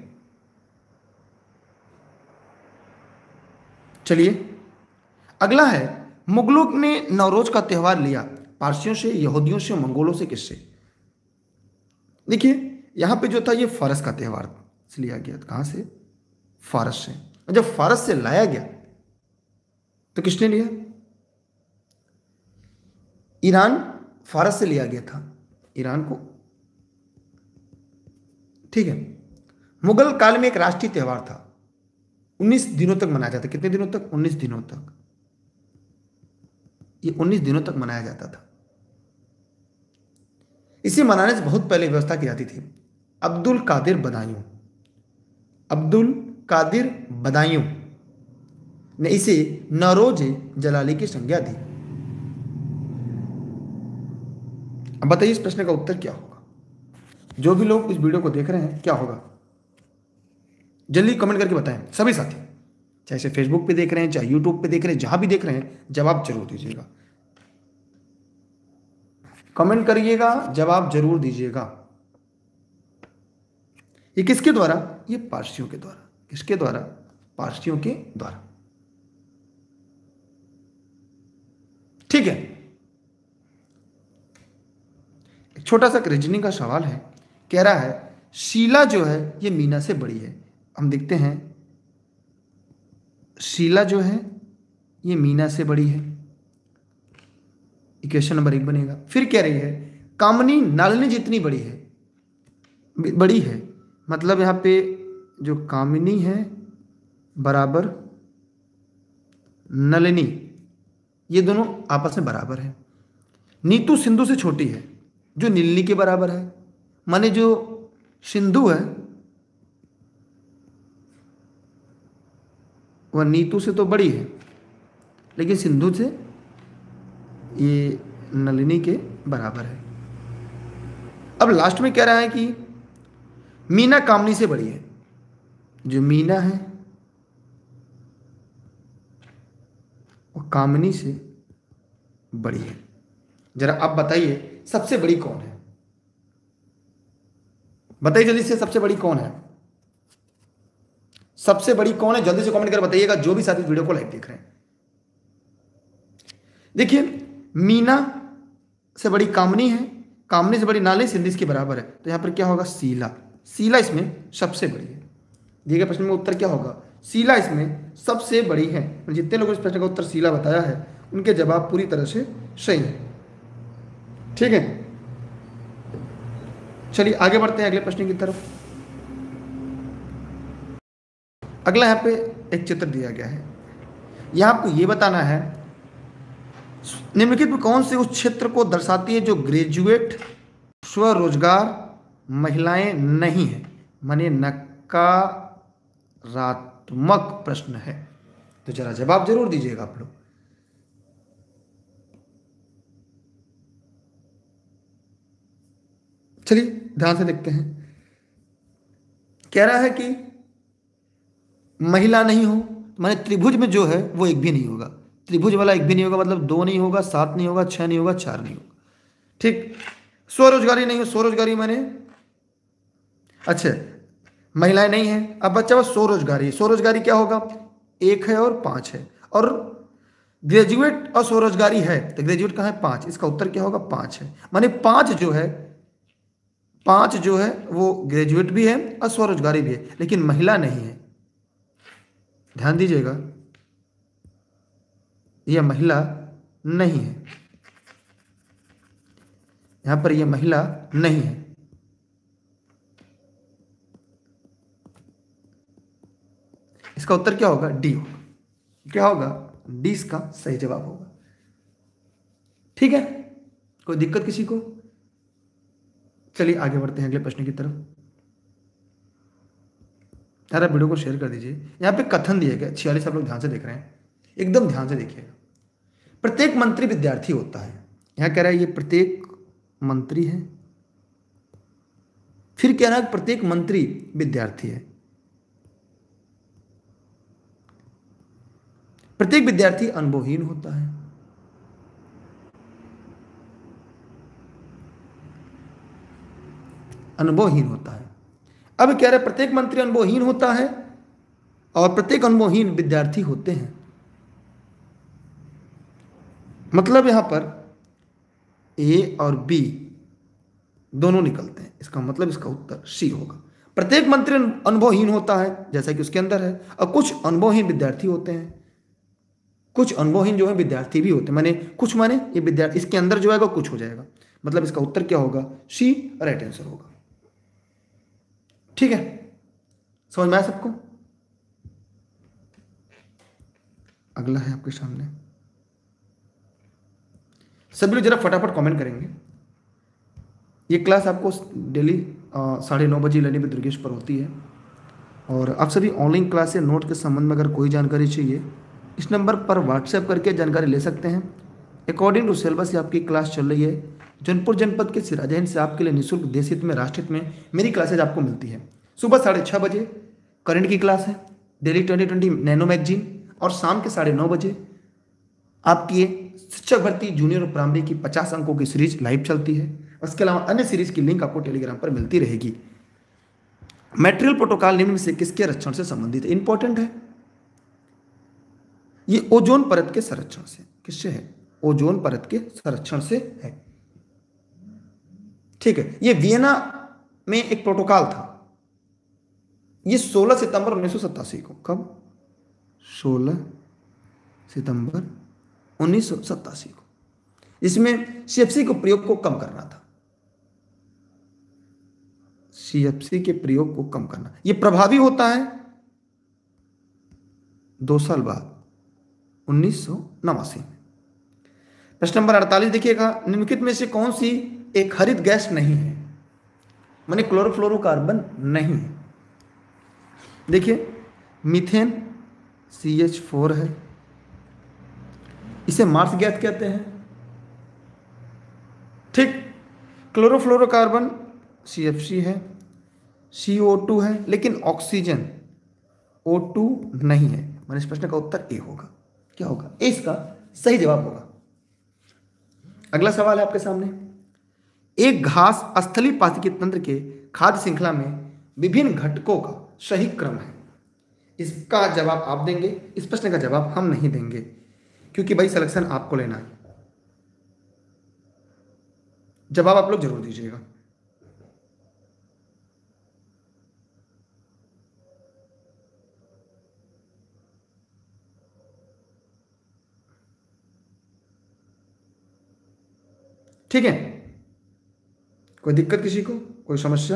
चलिए अगला है, मुगलों ने नवरोज का त्यौहार लिया पारसियों से, यहूदियों से, मंगोलों से, किससे? देखिए यहां पे जो था ये फारस का त्यौहार से लिया गया। कहां से? फारस से। और जब फारस से लाया गया तो किसने लिया? ईरान फारस से लिया गया था, ईरान को। ठीक है। मुगल काल में एक राष्ट्रीय त्यौहार था, उन्नीस दिनों तक मनाया जाता। कितने दिनों तक? उन्नीस दिनों तक। ये उन्नीस दिनों तक मनाया जाता था। इसे मनाने से बहुत पहले व्यवस्था की जाती थी। अब्दुल कादिर बदायूं, अब्दुल कादिर बदायूं ने इसे नौरोज जलाली की संज्ञा दी। अब बताइए इस प्रश्न का उत्तर क्या होगा? जो भी लोग इस वीडियो को देख रहे हैं, क्या होगा? जल्दी कमेंट करके बताएं सभी साथी, चाहे से फेसबुक पे देख रहे हैं, चाहे यूट्यूब पे देख रहे हैं, जहां भी देख रहे हैं, जवाब जरूर दीजिएगा। कमेंट करिएगा, जवाब जरूर दीजिएगा। ये किसके द्वारा? ये पारसियों के द्वारा। किसके द्वारा? पारसियों के द्वारा। ठीक है। एक छोटा सा रीजनिंग का सवाल है, कह रहा है शीला जो है ये मीना से बड़ी है। हम देखते हैं, शीला जो है ये मीना से बड़ी है। इक्वेशन नंबर एक बनेगा। फिर कह रही है कामनी नलिनी जितनी बड़ी है, बड़ी है मतलब यहां पे जो कामिनी है बराबर नलिनी, ये दोनों आपस में बराबर है। नीतू सिंधु से छोटी है जो नीलनी के बराबर है, माने जो सिंधु है वह नीतू से तो बड़ी है लेकिन सिंधु से ये नलिनी के बराबर है। अब लास्ट में कह रहा है कि मीना कामनी से बड़ी है। जो मीना है वो कामनी से बड़ी है। जरा आप बताइए सबसे बड़ी कौन है? बताइए जल्दी से, सबसे बड़ी कौन है? सबसे बड़ी कौन है? जल्दी से कमेंट कर बताइएगा, जो भी साथी इस वीडियो को लाइव देख रहे हैं। देखिए मीना से बड़ी कामनी है, कामनी से बड़ी नाली, सिंधी इसके बराबर है, तो यहां पर क्या होगा? शीला। शीला इसमें सबसे बड़ी है। दिए गए प्रश्न में उत्तर क्या होगा? शीला इसमें सबसे बड़ी है। जितने लोगों ने इस प्रश्न का उत्तर शीला बताया है उनके जवाब पूरी तरह से सही है। ठीक है, चलिए आगे बढ़ते हैं अगले प्रश्न की तरफ। अगला यहाँ पे एक चित्र दिया गया है, यहां आपको यह बताना है निम्नलिखित में कौन से उस क्षेत्र को दर्शाती है जो ग्रेजुएट स्वरोजगार महिलाएं नहीं है, माने नकारात्मक प्रश्न है। तो जरा जवाब जरूर दीजिएगा आप लोग। चलिए ध्यान से देखते हैं। कह रहा है कि महिला नहीं हो, माने त्रिभुज में जो है वो एक भी नहीं होगा। त्रिभुज वाला एक भी नहीं होगा, मतलब दो नहीं होगा, सात नहीं होगा, छह नहीं होगा, चार नहीं होगा। ठीक। स्वरोजगारी नहीं हो, स्वरोजगारी माने अच्छा महिलाएं नहीं है। अब बच्चा बस स्वरोजगारी, स्वरोजगारी क्या होगा? एक है और पांच है, और ग्रेजुएट और स्वरोजगारी है तो ग्रेजुएट कहाँ है? पांच। इसका उत्तर क्या होगा? पांच है। माने पांच जो है, पांच जो है वो ग्रेजुएट भी है और स्वरोजगारी भी है, लेकिन महिला नहीं है। ध्यान दीजिएगा, यह महिला नहीं है, यहां पर यह महिला नहीं है। इसका उत्तर क्या होगा? डी होगा। क्या होगा? डी इसका सही जवाब होगा। ठीक है, कोई दिक्कत किसी को? चलिए आगे बढ़ते हैं अगले प्रश्न की तरफ। यार वीडियो को शेयर कर दीजिए। यहाँ पे कथन दिए गए छियालीस, आप लोग ध्यान से देख रहे हैं, एकदम ध्यान से देखिएगा। प्रत्येक मंत्री विद्यार्थी होता है। यहाँ कह रहा है ये प्रत्येक मंत्री है, फिर कह रहा है प्रत्येक मंत्री विद्यार्थी है। प्रत्येक विद्यार्थी अनुभवहीन होता है। अनुभवहीन होता है। अब कह रहे प्रत्येक मंत्री अनुभवहीन होता है और प्रत्येक अनुभवहीन विद्यार्थी होते हैं। मतलब यहां पर ए और बी दोनों निकलते हैं। इसका मतलब इसका उत्तर सी होगा। प्रत्येक मंत्री अनुभवहीन होता है जैसा कि उसके अंदर है, और कुछ अनुभवहीन विद्यार्थी होते हैं। कुछ अनुभवहीन जो है विद्यार्थी भी होते हैं, माने कुछ माने ये विद्यार्थी, इसके अंदर जो आएगा कुछ हो जाएगा। मतलब इसका उत्तर क्या होगा? सी राइट आंसर होगा। ठीक है, समझ में आया सबको? अगला है आपके सामने। सभी लोग जरा फटाफट कमेंट करेंगे। ये क्लास आपको डेली साढ़े नौ बजे लनी दुर्गेश पर होती है, और आप सभी ऑनलाइन क्लास या नोट के संबंध में अगर कोई जानकारी चाहिए इस नंबर पर व्हाट्सएप करके जानकारी ले सकते हैं। अकॉर्डिंग टू सिलेबस आपकी क्लास चल रही है। जौनपुर जनपद के सिराजहन से आपके लिए निःशुल्क देश हित में, राष्ट्र हित में मेरी क्लासेज आपको मिलती है। सुबह साढ़े छः बजे करंट की क्लास है, daily twenty twenty nano magazine, और शाम के साढ़े नौ बजे आपकी शिक्षक भर्ती जूनियर और प्राइमरी की पचास अंकों की सीरीज लाइव चलती है। उसके अलावा अन्य सीरीज की लिंक आपको टेलीग्राम पर मिलती रहेगी। मैटेरियल प्रोटोकॉल निम्न में से किसके संरक्षण से संबंधित है? इंपॉर्टेंट है। ये ओजोन परत के संरक्षण से, किससे है? ओजोन परत के संरक्षण से है। ठीक है, ये वियना में एक प्रोटोकॉल था। ये सोलह सितंबर उन्नीस सौ सत्तासी को, कब? सोलह सितंबर उन्नीस सौ सत्तासी को, इसमें सीएफसी के प्रयोग को कम करना था। सीएफसी के प्रयोग को कम करना, यह प्रभावी होता है दो साल बाद उन्नीस सौ नवासी में। प्रश्न नंबर अड़तालीस देखिएगा, निम्नलिखित में से कौन सी एक हरित गैस नहीं है? माने क्लोरोफ्लोरोकार्बन नहीं है। देखिए मीथेन सी एच फोर है, इसे मार्स गैस कहते हैं। ठीक, क्लोरोफ्लोरोकार्बन सी एफ सी है, सी ओ टू है, लेकिन ऑक्सीजन ओ टू नहीं है। मैंने इस प्रश्न का उत्तर ए होगा। क्या होगा? ए इसका सही जवाब होगा। अगला सवाल है आपके सामने। एक घास स्थलीय पारिस्थितिकी तंत्र के खाद्य श्रृंखला में विभिन्न घटकों का सही क्रम है। इसका जवाब आप देंगे, इस प्रश्न का जवाब हम नहीं देंगे, क्योंकि भाई सिलेक्शन आपको लेना है। जवाब आप लोग जरूर दीजिएगा। ठीक है, कोई दिक्कत किसी को? कोई समस्या?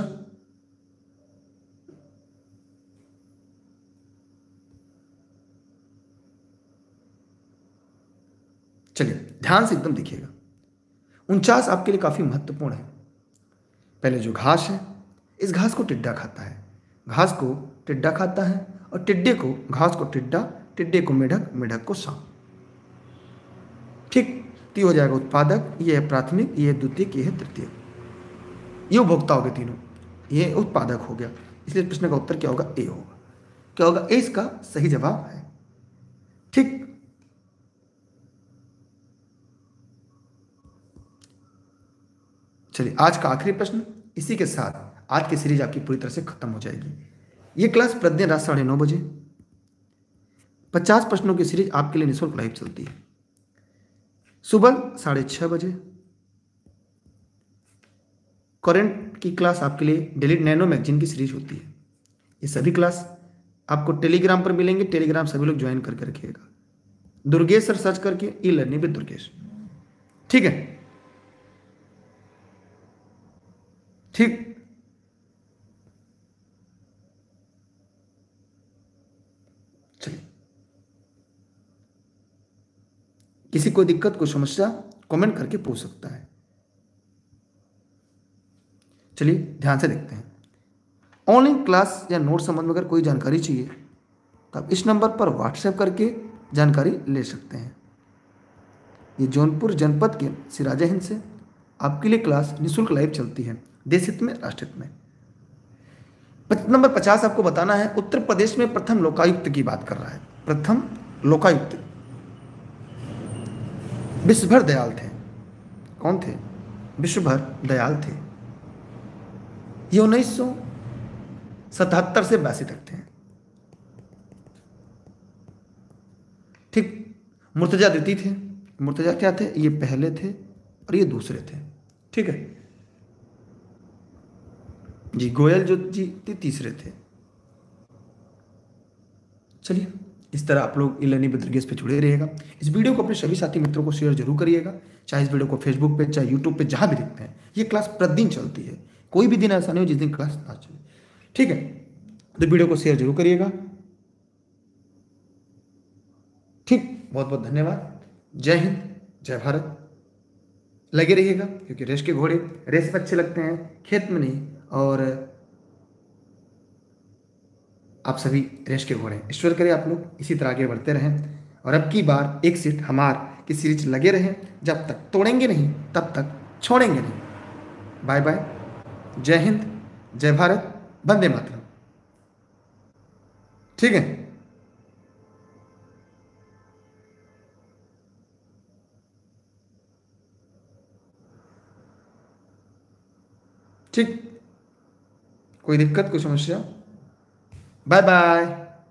चलिए ध्यान से एकदम देखिएगा। उनचास आपके लिए काफी महत्वपूर्ण है। पहले जो घास है, इस घास को टिड्डा खाता है, घास को टिड्डा खाता है, और टिड्डे को, घास को टिड्डा, टिड्डे को मेढक, मेढक को सांप। ठीक, तो हो जाएगा उत्पादक, ये है प्राथमिक, ये है द्वितीयक, ये है तृतीयक। ये उपभोक्ता हो गए तीनों, ये उत्पादक हो गया। इसलिए प्रश्न का उत्तर क्या होगा? ए होगा। क्या होगा? ए इसका सही जवाब है। ठीक, चलिए आज का आखिरी प्रश्न, इसी के साथ आज की सीरीज आपकी पूरी तरह से खत्म हो जाएगी। ये क्लास प्रतिदिन रात साढ़े नौ बजे पचास प्रश्नों की सीरीज आपके लिए निःशुल्क लाइव चलती है। सुबह साढ़े छः बजे करंट की क्लास आपके लिए डेली नैनो मैगजीन की सीरीज होती है। ये सभी क्लास आपको टेलीग्राम पर मिलेंगे, टेलीग्राम सभी लोग ज्वाइन करके रखिएगा, दुर्गेश सर सर्च करके ई लर्निंग विद दुर्गेश। ठीक है, ठीक, चलिए किसी को दिक्कत को समस्या कमेंट करके पूछ सकता है। चलिए ध्यान से देखते हैं। ऑनलाइन क्लास या नोट संबंध में अगर कोई जानकारी चाहिए तो आप इस नंबर पर व्हाट्सएप करके जानकारी ले सकते हैं। ये जौनपुर जनपद के सिराजा हिंद से आपके लिए क्लास निःशुल्क लाइव चलती है, देश हित में, राष्ट्र हित में। नंबर पचास आपको बताना है, उत्तर प्रदेश में प्रथम लोकायुक्त की बात कर रहा है। प्रथम लोकायुक्त विश्वभर दयाल थे। कौन थे? विश्वभर दयाल थे। ये उन्नीस सौ सतहत्तर से बयासी तक थे। ठीक, मुर्तजा द्वितीय थे। मुर्तजा क्या थे? ये पहले थे और ये दूसरे थे। ठीक है जी, गोयल जो जी थे तीसरे थे। चलिए इस तरह आप लोग ई लर्निंग विद दुर्गेश पे जुड़े रहिएगा। इस वीडियो को अपने सभी साथी मित्रों को शेयर जरूर करिएगा, चाहे इस वीडियो को फेसबुक पे, चाहे यूट्यूब पे, जहां भी देखते हैं। ये क्लास प्रतिदिन चलती है, कोई भी दिन ऐसा नहीं हो जिस दिन क्लास ना चले। ठीक है, तो वीडियो को शेयर जरूर करिएगा। ठीक, बहुत बहुत धन्यवाद। जय हिंद, जय भारत। लगे रहिएगा, क्योंकि रेस के घोड़े रेस में अच्छे लगते हैं, खेत में नहीं। और आप सभी रेस के घोड़े। ईश्वर करे आप लोग इसी तरह आगे बढ़ते रहें, और अब की बार एक सीट हमार की सीरीज लगे रहें। जब तक तोड़ेंगे नहीं तब तक छोड़ेंगे नहीं। बाय बाय, जय हिंद, जय भारत, वंदे मातरम। ठीक है, ठीक, कोई दिक्कत, कोई समस्या? Bye bye.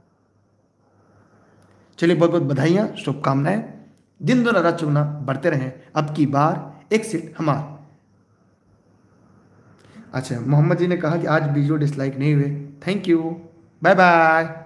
चलिए बहुत बहुत बधाइयाँ, शुभकामनाएं। दिन दोना रात चुगना बढ़ते रहें। अब की बार एक सीट हमार। अच्छा, मोहम्मद जी ने कहा कि आज वीडियो डिसलाइक नहीं हुए। Thank you, bye bye.